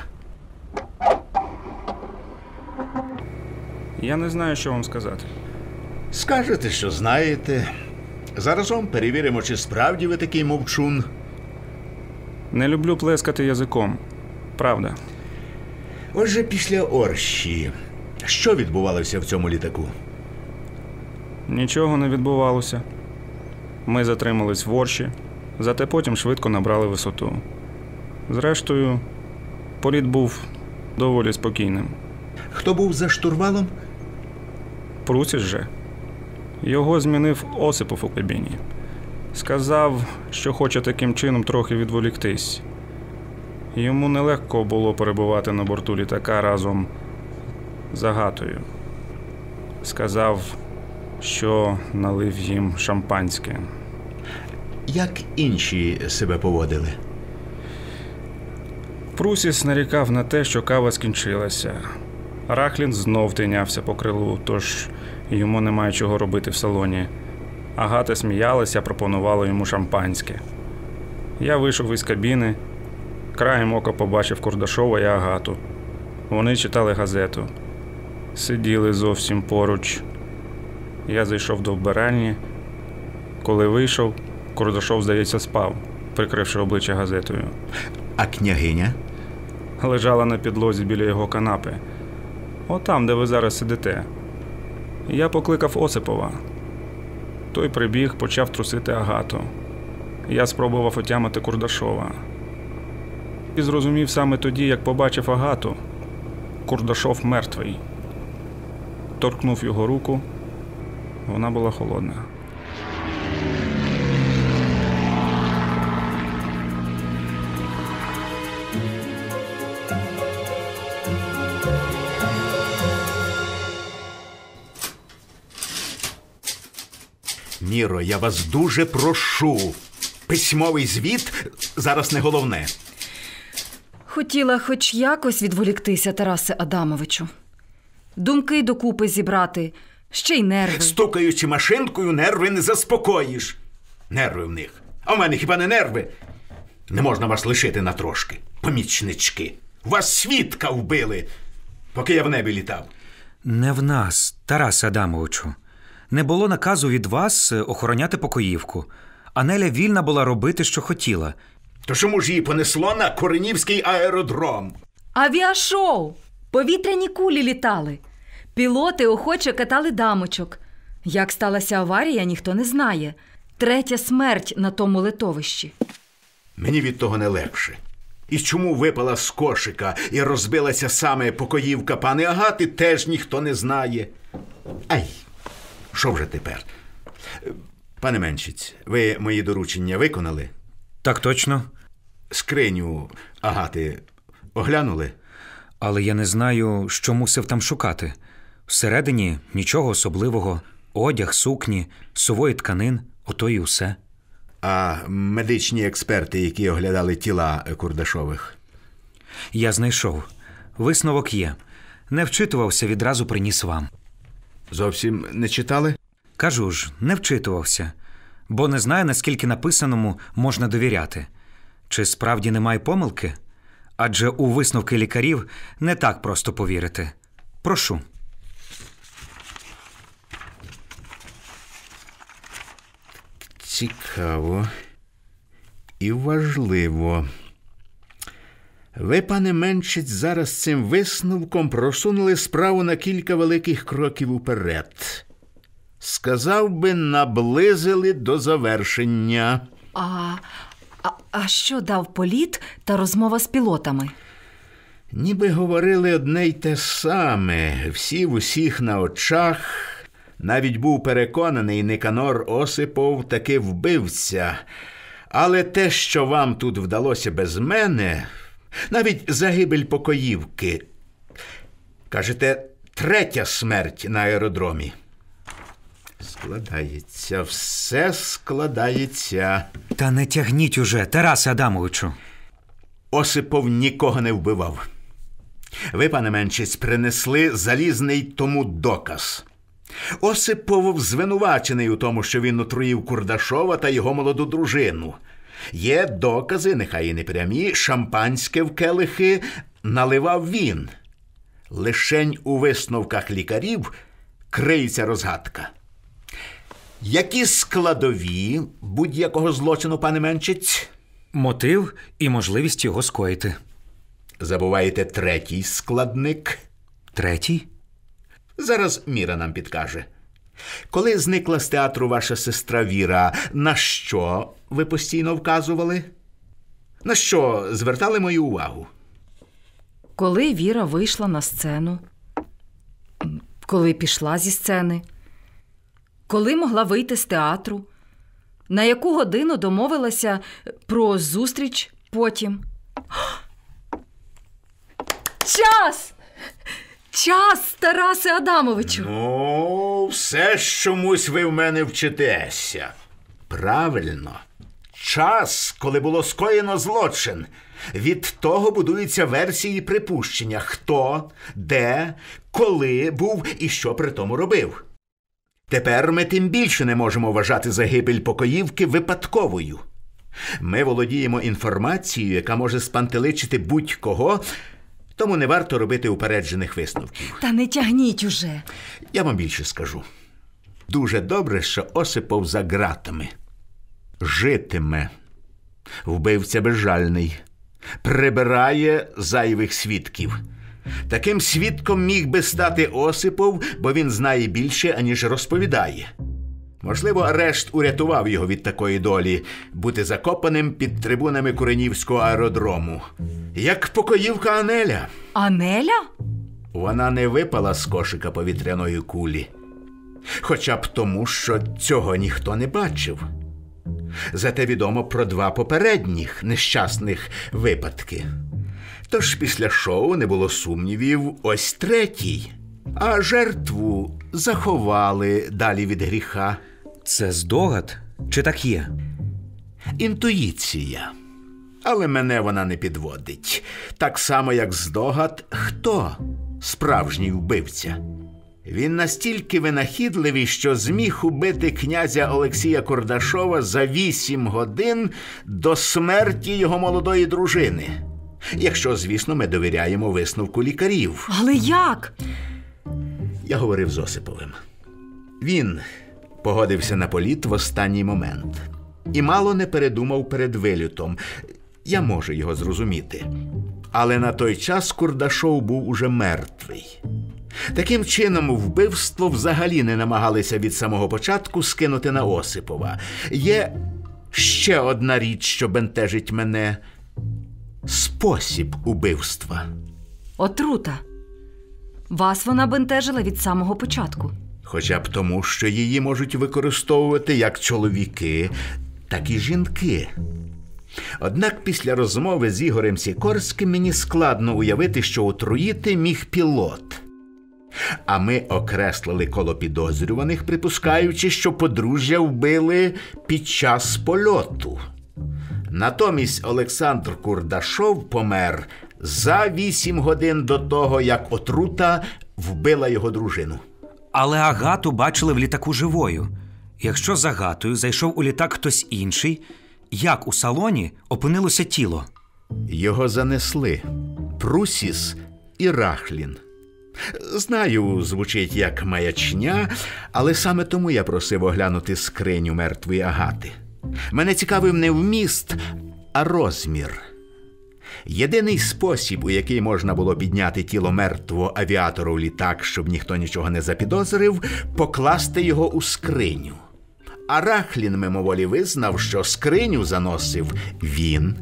Я не знаю, що вам сказати. Скажете, що знаєте. Заразом перевіримо, чи справді ви такий мовчун. Не люблю плескати язиком. Правда. Отже, після Орші, що відбувалося в цьому літаку? Нічого не відбувалося. Ми затримались в Орші, зате потім швидко набрали висоту. Зрештою, політ був доволі спокійним. Хто був за штурвалом? Прусіс же. Його змінив Осипов у кабіні. Сказав, що хоче таким чином трохи відволіктись. Йому нелегко було перебувати на борту літака разом з Агатою. Сказав, що налив їм шампанське. Як інші себе поводили? Прусіс нарікав на те, що кава скінчилася. Рахлін знов тинявся по крилу, тож йому немає чого робити в салоні. Агата сміялася, пропонувала йому шампанське. Я вийшов із кабіни, краєм ока побачив Курдашова і Агату. Вони читали газету. Сиділи зовсім поруч. Я зайшов до вбиральні. Коли вийшов, Курдашов, здається, спав, прикривши обличчя газетою. А княгиня? Лежала на підлозі біля його канапи. Отам, де ви зараз сидите. Я покликав Осипова. Той прибіг, почав трусити Агату. Я спробував отямити Курдашова. І зрозумів саме тоді, як побачив Агату. Курдашов мертвий. Торкнув його руку. Вона була холодна. Міро, я вас дуже прошу. Письмовий звіт зараз не головне. Хотіла хоч якось відволіктися, Тарасе Адамовичу. Думки докупи зібрати, ще й нерви. Стукаючи машинкою, нерви не заспокоїш. Нерви в них. А в мене хіба не нерви? Не можна вас лишити на трошки. Помічнички. Вас свідка вбили, поки я в небі літав. Не в нас, Тарасе Адамовичу. Не було наказу від вас охороняти покоївку. А Неля вільна була робити, що хотіла. То чому ж її понесло на Коренівський аеродром? Авіашоу! Повітряні кулі літали. Пілоти охоче катали дамочок. Як сталася аварія, ніхто не знає. Третя смерть на тому литовищі. Мені від того не легше. І чому випала з кошика і розбилася саме покоївка пани Агати, теж ніхто не знає. Ай, що вже тепер? Пане Меншиць, ви мої доручення виконали? Так точно. Скриню Агати оглянули? Але я не знаю, що мусив там шукати. Всередині нічого особливого. Одяг, сукні, сувої тканин, ото і усе. А медичні експерти, які оглядали тіла Курдашових? Я знайшов. Висновок є. Не вчитувався, відразу приніс вам. Зовсім не читали? Кажу ж, не вчитувався. Бо не знаю, наскільки написаному можна довіряти. Чи справді немає помилки? Адже у висновки лікарів не так просто повірити. Прошу. Цікаво і важливо. Ви, пане Меншиць, зараз цим висновком просунули справу на кілька великих кроків уперед. Сказав би, наблизили до завершення. А, а, а що дав політ та розмова з пілотами? Ніби говорили одне й те саме, всі в усіх на очах. Навіть був переконаний, Никанор Осипов таки вбивця. Але те, що вам тут вдалося без мене, навіть загибель покоївки. Кажете, третя смерть на аеродромі. Складається, все складається. Та не тягніть уже, Тарасе Адамовичу. Осипов нікого не вбивав. Ви, пане Менчиць, принесли залізний тому доказ. Осипов звинувачений у тому, що він отруїв Курдашова та його молоду дружину. Є докази, нехай і не прямі, шампанське в келихи наливав він. Лишень у висновках лікарів криється розгадка. Які складові будь-якого злочину, пане Менчиць? Мотив і можливість його скоїти. Забуваєте третій складник. Третій? Зараз Міра нам підкаже. Коли зникла з театру ваша сестра Віра, на що ви постійно вказували? На що звертали мою увагу? Коли Віра вийшла на сцену, коли пішла зі сцени, коли могла вийти з театру, на яку годину домовилася про зустріч потім. Час! Час, Тарасе Адамовичу! Ну, все ж чомусь ви в мене вчитеся. Правильно. Час, коли було скоєно злочин. Від того будуються версії і припущення. Хто, де, коли був і що при тому робив. Тепер ми тим більше не можемо вважати загибель покоївки випадковою. Ми володіємо інформацією, яка може спантеличити будь-кого, тому не варто робити упереджених висновків. Та не тягніть уже. Я вам більше скажу. Дуже добре, що Осипов за ґратами. Житиме. Вбивця безжальний. Прибирає зайвих свідків. Таким свідком міг би стати Осипов, бо він знає більше, аніж розповідає. Можливо, арешт урятував його від такої долі – бути закопаним під трибунами Куренівського аеродрому. Як покоївка Анеля. Анеля? Вона не випала з кошика повітряної кулі. Хоча б тому, що цього ніхто не бачив. Зате відомо про два попередніх нещасних випадки. Тож після шоу не було сумнівів, ось третій. А жертву заховали далі від гріха. Це здогад? Чи так є? Інтуїція. Але мене вона не підводить. Так само, як здогад, хто справжній вбивця. Він настільки винахідливий, що зміг убити князя Олексія Курдашова за вісім годин до смерті його молодої дружини. Якщо, звісно, ми довіряємо висновку лікарів. Але як? Я говорив з Осиповим. Він погодився на політ в останній момент. І мало не передумав перед вильотом. Я можу його зрозуміти. Але на той час Курдашов був уже мертвий. Таким чином, вбивство взагалі не намагалися від самого початку скинути на Осипова. Є ще одна річ, що бентежить мене – спосіб убивства. Отрута. Вас вона бентежила від самого початку. Хоча б тому, що її можуть використовувати як чоловіки, так і жінки. Однак після розмови з Ігорем Сікорським мені складно уявити, що отруїти міг пілот. А ми окреслили коло підозрюваних, припускаючи, що подружжя вбили під час польоту. Натомість Олександр Курдашов помер за вісім годин до того, як отрута вбила його дружину. Але Агату бачили в літаку живою. Якщо з Агатою зайшов у літак хтось інший, як у салоні опинилося тіло? Його занесли. Прусіс і Рахлін. Знаю, звучить як маячня, але саме тому я просив оглянути скриню мертвої Агати. Мене цікавив не вміст, а розмір. Єдиний спосіб, у який можна було підняти тіло мертвого авіатора у літак, щоб ніхто нічого не запідозрив, покласти його у скриню. А Рахлін мимоволі визнав, що скриню заносив він.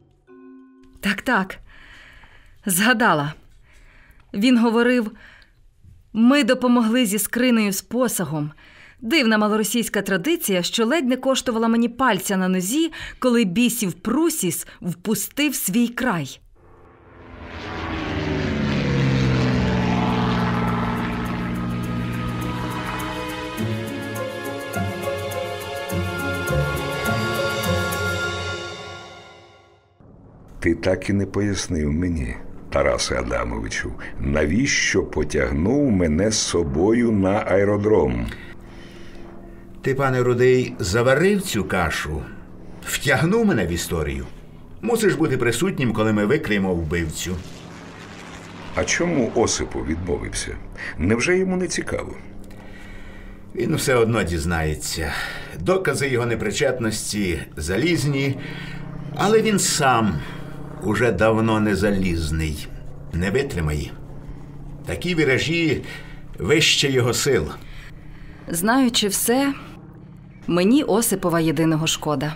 Так-так, згадала. Він говорив, ми допомогли зі скринею з посагом. Дивна малоросійська традиція, що ледь не коштувала мені пальця на нозі, коли бісів Прусіс впустив свій край. Ти так і не пояснив мені, Тарасе Адамовичу, навіщо потягнув мене з собою на аеродром? Ти, пане Рудий, заварив цю кашу, втягнув мене в історію. Мусиш бути присутнім, коли ми викриємо вбивцю. А чому Осипов відмовився? Невже йому не цікаво? Він все одно дізнається. Докази його непричетності залізні, але він сам уже давно не залізний. Не витримає. Такі віражі вище його сил. Знаючи все, мені Осипова єдиного шкода.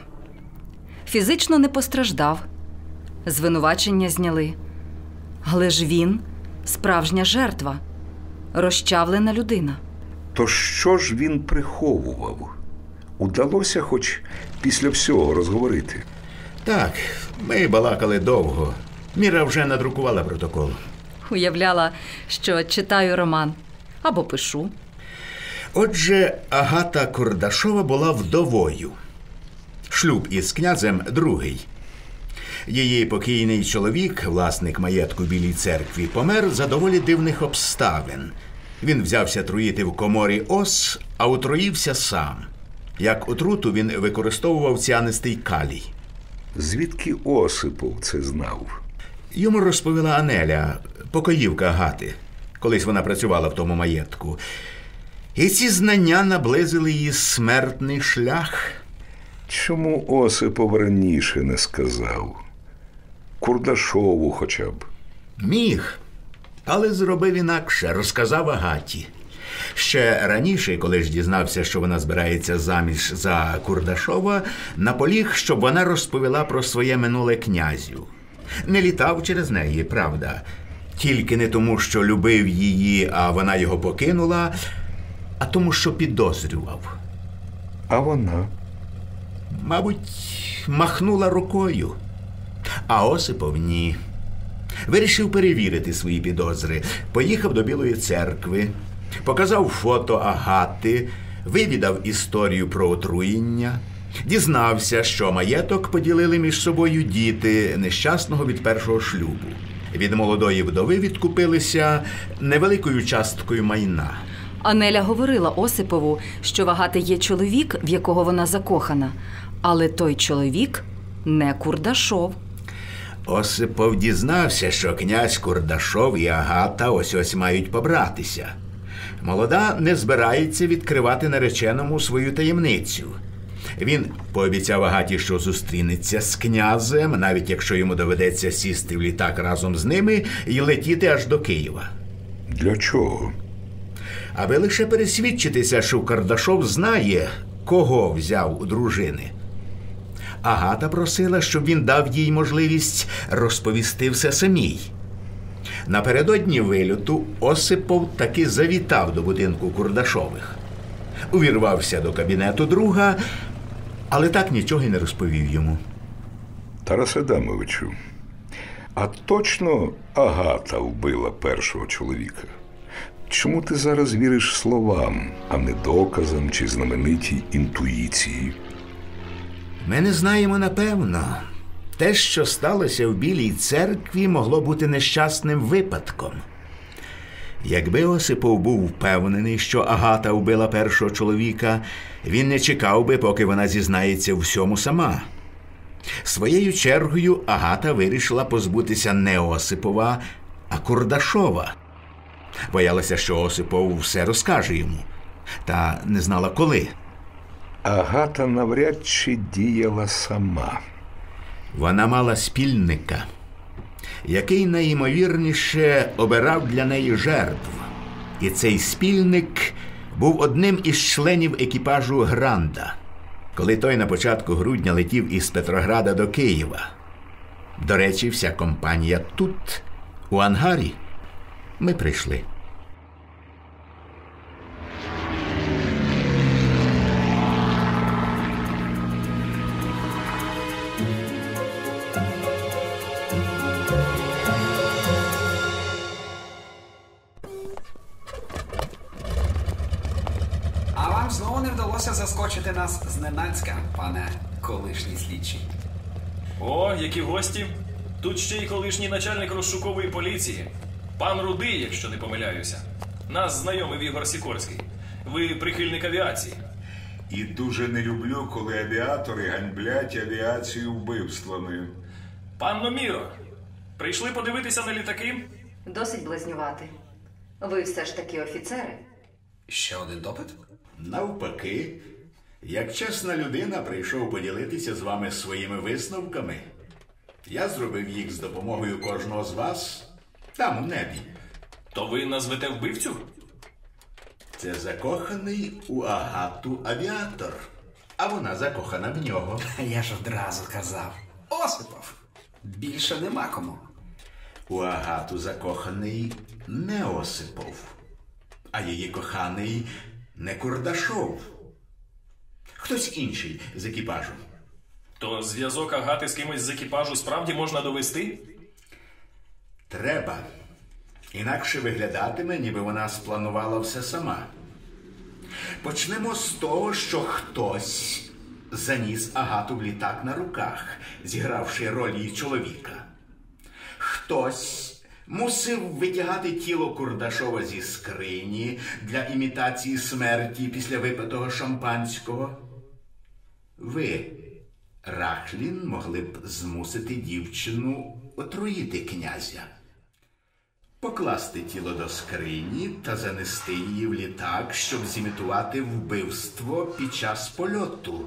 Фізично не постраждав, звинувачення зняли. Але ж він – справжня жертва, розчавлена людина. То що ж він приховував? Удалося хоч після всього розговорити? Так, ми балакали довго. Міра вже надрукувала протокол. Уявляла, що читаю роман або пишу. Отже, Агата Курдашова була вдовою. Шлюб із князем другий. Її покійний чоловік, власник маєтку в Білій церкві, помер за доволі дивних обставин. Він взявся труїти в коморі ос, а отруївся сам. Як отруту він використовував ціанистий калій. Звідки Осипов це знав? Йому розповіла Анеля, покоївка Агати. Колись вона працювала в тому маєтку. І ці знання наблизили її смертний шлях. Чому Осипов раніше не сказав? Курдашову хоча б. Міг, але зробив інакше, розказав Агаті. Ще раніше, коли ж дізнався, що вона збирається заміж за Курдашова, наполіг, щоб вона розповіла про своє минуле князю. Не літав через неї, правда. Тільки не тому, що любив її, а вона його покинула, а тому, що підозрював. А вона? Мабуть, махнула рукою. А Осипов ні. Вирішив перевірити свої підозри. Поїхав до Білої церкви, показав фото Агати, вивідав історію про отруєння, дізнався, що маєток поділили між собою діти нещасного від першого шлюбу. Від молодої вдови відкупилися невеликою часткою майна. Анеля говорила Осипову, що в Агати є чоловік, в якого вона закохана, але той чоловік не Курдашов. Осипов дізнався, що князь Курдашов і Агата ось-ось мають побратися. Молода не збирається відкривати нареченому свою таємницю. Він пообіцяв Агаті, що зустрінеться з князем, навіть якщо йому доведеться сісти в літак разом з ними і летіти аж до Києва. Для чого? Аби лише пересвідчитися, що Курдашов знає, кого взяв у дружини. Агата просила, щоб він дав їй можливість розповісти все самій. Напередодні вильоту Осипов таки завітав до будинку Курдашових. Увірвався до кабінету друга, але так нічого й не розповів йому. Тарасе Адамовичу, а точно Агата вбила першого чоловіка? Чому ти зараз віриш словам, а не доказам чи знаменитій інтуїції? Ми не знаємо напевно. Те, що сталося в Білій церкві, могло бути нещасним випадком. Якби Осипов був впевнений, що Агата вбила першого чоловіка, він не чекав би, поки вона зізнається у всьому сама. Своєю чергою Агата вирішила позбутися не Осипова, а Курдашова. Боялася, що Осипов все розкаже йому, та не знала коли. Агата навряд чи діяла сама. Вона мала спільника, який найімовірніше обирав для неї жертв. І цей спільник був одним із членів екіпажу Гранда, коли той на початку грудня летів із Петрограда до Києва. До речі, вся компанія тут, у ангарі. Ми прийшли. А вам знову не вдалося заскочити нас зненацька, пане колишній слідчий. О, які гості. Тут ще й колишній начальник розшукової поліції. Пан Рудий, якщо не помиляюся. Нас знайомив Ігор Сікорський. Ви прихильник авіації. І дуже не люблю, коли авіатори ганьблять авіацію вбивствами. Панно Міро, прийшли подивитися на літаки? Досить блазнювати. Ви все ж таки офіцери. Ще один допит? Навпаки, як чесна людина, прийшов поділитися з вами своїми висновками. Я зробив їх з допомогою кожного з вас там, у небі. То ви назвете вбивцю? Це закоханий у Агату авіатор, а вона закохана в нього. Я ж одразу казав. Осипов! Більше нема кому. У Агату закоханий не Осипов, а її коханий не Курдашов. Хтось інший з екіпажу. То зв'язок Агати з кимось з екіпажу справді можна довести? Треба. Інакше виглядатиме, ніби вона спланувала все сама. Почнемо з того, що хтось заніс Агату в літак на руках, зігравши роль її чоловіка. Хтось мусив витягати тіло Курдашова зі скрині для імітації смерті після випитого шампанського. Ви, Рахлін, могли б змусити дівчину отруїти князя. Покласти тіло до скрині та занести її в літак, щоб зімітувати вбивство під час польоту.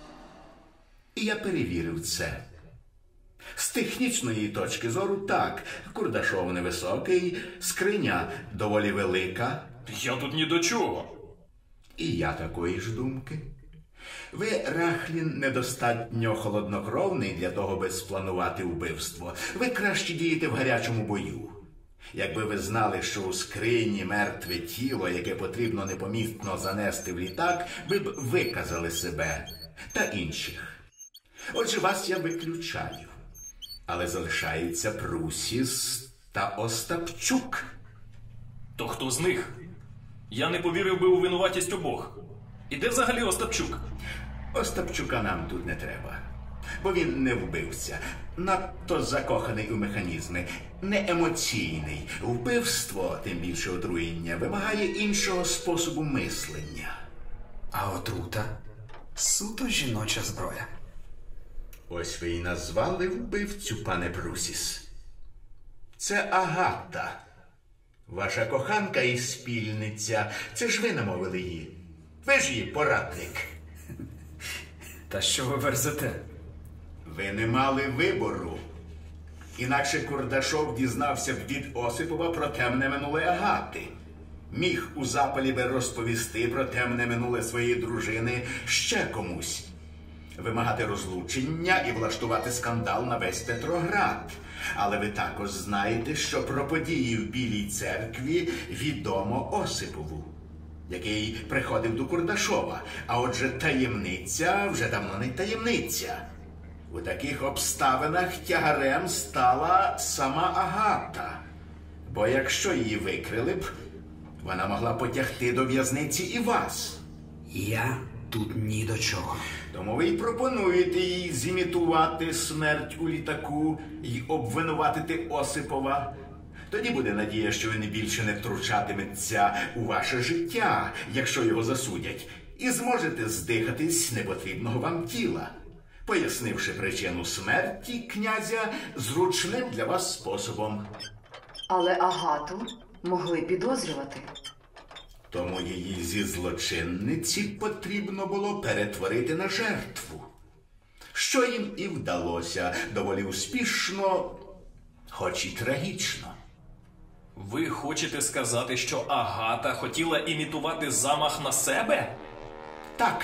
І я перевірив це. З технічної точки зору так, Курдашов невисокий, скриня доволі велика. Я тут ні до чого. І я такої ж думки. Ви, Рахлін, недостатньо холоднокровний для того, аби спланувати вбивство. Ви краще дієте в гарячому бою. Якби ви знали, що у скрині мертве тіло, яке потрібно непомітно занести в літак, ви б виказали себе та інших. Отже, вас я виключаю. Але залишаються Прусіс та Остапчук. То хто з них? Я не повірив би у винуватість обох. І де взагалі Остапчук? Остапчука нам тут не треба. Бо він не вбивця, надто закоханий у механізми, не емоційний. Вбивство, тим більше отруєння, вимагає іншого способу мислення. А отрута – суто жіноча зброя. Ось ви й назвали вбивцю, пане Прусіс. Це Агата, ваша коханка і спільниця. Це ж ви намовили її. Ви ж її порадник. Та що ви верзете? Ви не мали вибору. Інакше Курдашов дізнався б від Осипова про темне минуле Агати. Міг у запалі би розповісти про темне минуле своєї дружини ще комусь. Вимагати розлучення і влаштувати скандал на весь Петроград. Але ви також знаєте, що про події в Білій церкві відомо Осипову, який приходив до Курдашова. А отже, таємниця вже давно не таємниця. У таких обставинах тягарем стала сама Агата. Бо якщо її викрили б, вона могла потягти до в'язниці і вас. Я тут ні до чого. Тому ви й пропонуєте їй зімітувати смерть у літаку і обвинуватити Осипова. Тоді буде надія, що він більше не втручатиметься у ваше життя, якщо його засудять, і зможете здихатись непотрібного вам тіла, пояснивши причину смерті князя зручним для вас способом. Але Агату могли підозрювати. Тому її зі злочинниці потрібно було перетворити на жертву. Що їм і вдалося доволі успішно, хоч і трагічно. Ви хочете сказати, що Агата хотіла імітувати замах на себе? Так.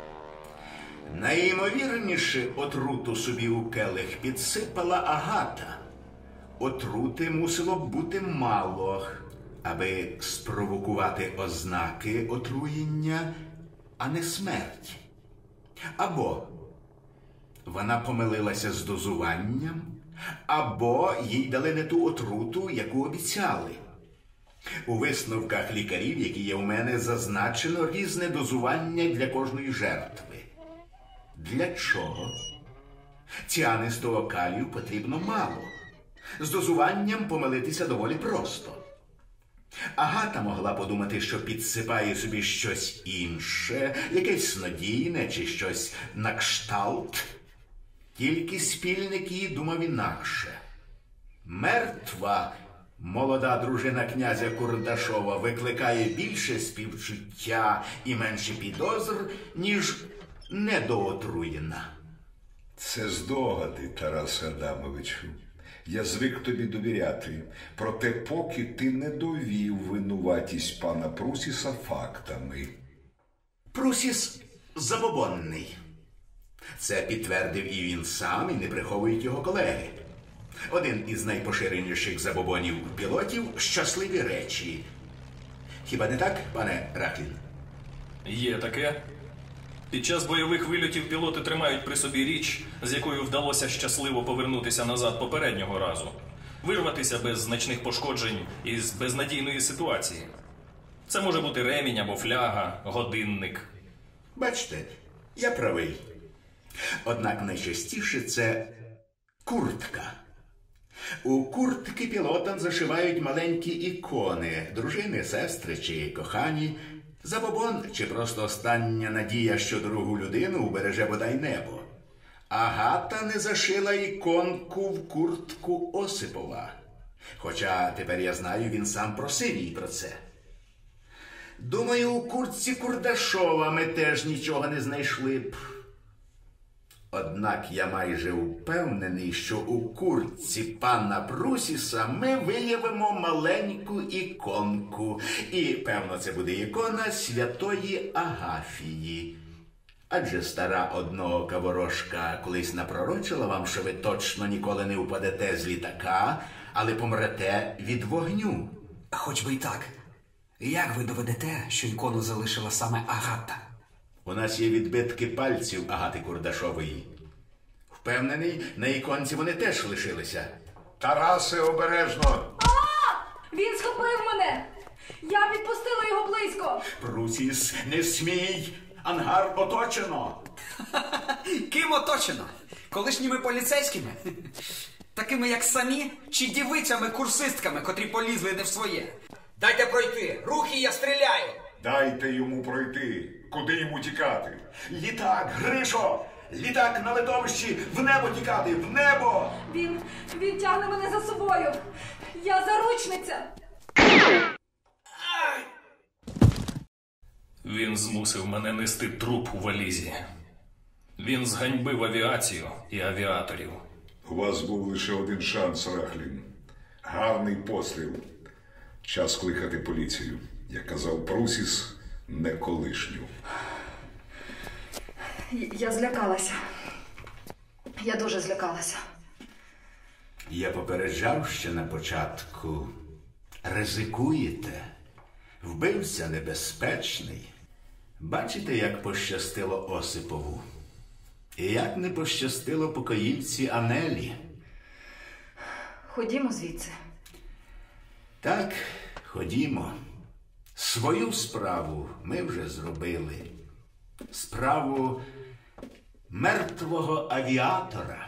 Найімовірніше отруту собі у келих підсипала Агата. Отрути мусило б бути мало, аби спровокувати ознаки отруєння, а не смерть. Або вона помилилася з дозуванням, або їй дали не ту отруту, яку обіцяли. У висновках лікарів, які є у мене, зазначено різне дозування для кожної жертви. Для чого? Ціанистого калію потрібно мало, З дозуванням помилитися доволі просто. Агата могла подумати, що підсипає собі щось інше, якесь снодійне чи щось на кшталт. Тільки спільник її думав інакше. Мертва молода дружина князя Курдашова викликає більше співчуття і менше підозр, ніж недоотруєна. Це здогади, Тарасе Адамовичу. Я звик тобі довіряти, проте поки ти не довів винуватість пана Прусіса фактами. Прусіс забобонний. Це підтвердив і він сам, і не приховують його колеги. Один із найпоширеніших забобонів пілотів – щасливі речі. Хіба не так, пане Рахлін? Є таке. Під час бойових вильотів пілоти тримають при собі річ, з якою вдалося щасливо повернутися назад попереднього разу. Вирватися без значних пошкоджень із безнадійної ситуації. Це може бути ремінь або фляга, годинник. Бачите, я правий. Однак найчастіше це куртка. У куртки пілотам зашивають маленькі ікони, дружини, сестри чи кохані, забобон чи просто остання надія, що другу людину убереже бодай небо. Агата не зашила іконку в куртку Осипова. Хоча тепер я знаю, він сам просив її про це. Думаю, у куртці Курдашова ми теж нічого не знайшли б. Однак я майже впевнений, що у куртці пана Прусіса ми виявимо маленьку іконку. І, певно, це буде ікона святої Агафії. Адже стара одноока ворожка колись напророчила вам, що ви точно ніколи не впадете з літака, але помрете від вогню. Хоч би й так. Як ви доведете, що ікону залишила саме Агата? У нас є відбитки пальців Агати Курдашової. Впевнений, на іконці вони теж лишилися. Тарасе, обережно! А! Він схопив мене! Я підпустила його близько! Прусіс, не смій! Ангар оточено! Ким оточено? Колишніми поліцейськими? Такими, як самі? Чи дівицями-курсистками, котрі полізли не в своє? Дайте пройти! Рухи, я стріляю! Дайте йому пройти. Куди йому тікати? Літак, Гришо! Літак на литовищі! В небо тікати! В небо! Він, він тягне мене за собою! Я заручниця! Він змусив мене нести труп у валізі. Він зганьбив авіацію і авіаторів. У вас був лише один шанс, Рахлін. Гарний постріл. Час кликати поліцію. Як казав Прусіс, не колишню. Я злякалася. Я дуже злякалася. Я попереджав ще на початку. Ризикуєте. Вбивця небезпечний. Бачите, як пощастило Осипову? І як не пощастило покоївці Анелі. Ходімо звідси. Так, ходімо. Свою справу ми вже зробили. Справу мертвого авіатора.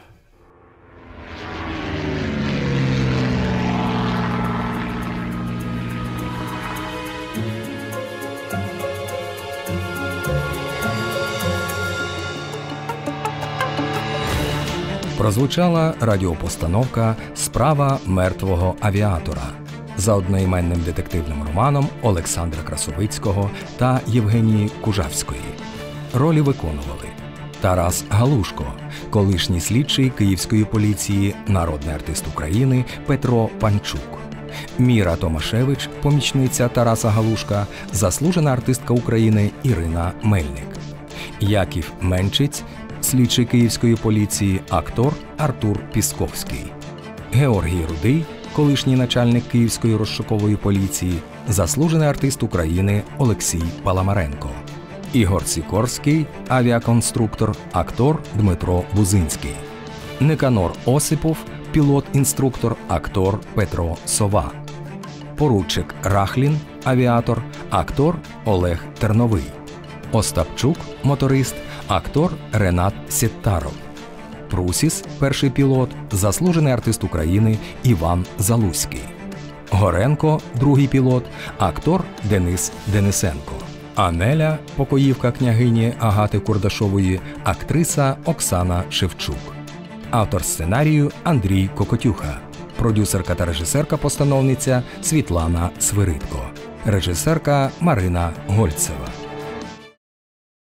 Прозвучала радіопостановка «Справа мертвого авіатора» за одноіменним детективним романом Олександра Красовицького та Євгенії Кужавської. Ролі виконували Тарас Галушко, колишній слідчий Київської поліції, народний артист України Петро Панчук, Міра Томашевич, помічниця Тараса Галушка, заслужена артистка України Ірина Мельник, Яків Менчиць, слідчий Київської поліції, актор Артур Пісковський, Георгій Рудий, колишній начальник Київської розшукової поліції, заслужений артист України Олексій Паламаренко, Ігор Сікорський, авіаконструктор, актор Дмитро Бузинський, Никанор Осипов, пілот-інструктор, актор Петро Сова, поручик Рахлін, авіатор, актор Олег Терновий, Остапчук, моторист, актор Ренат Сєттаров, Прусіс, перший пілот, заслужений артист України Іван Залузький. Горенко, другий пілот, актор Денис Денисенко. А Неля, покоївка княгині Агати Курдашової, актриса Оксана Шевчук. Автор сценарію Андрій Кокотюха. Продюсерка та режисерка-постановниця Світлана Свиридко. Режисерка Марина Гольцева.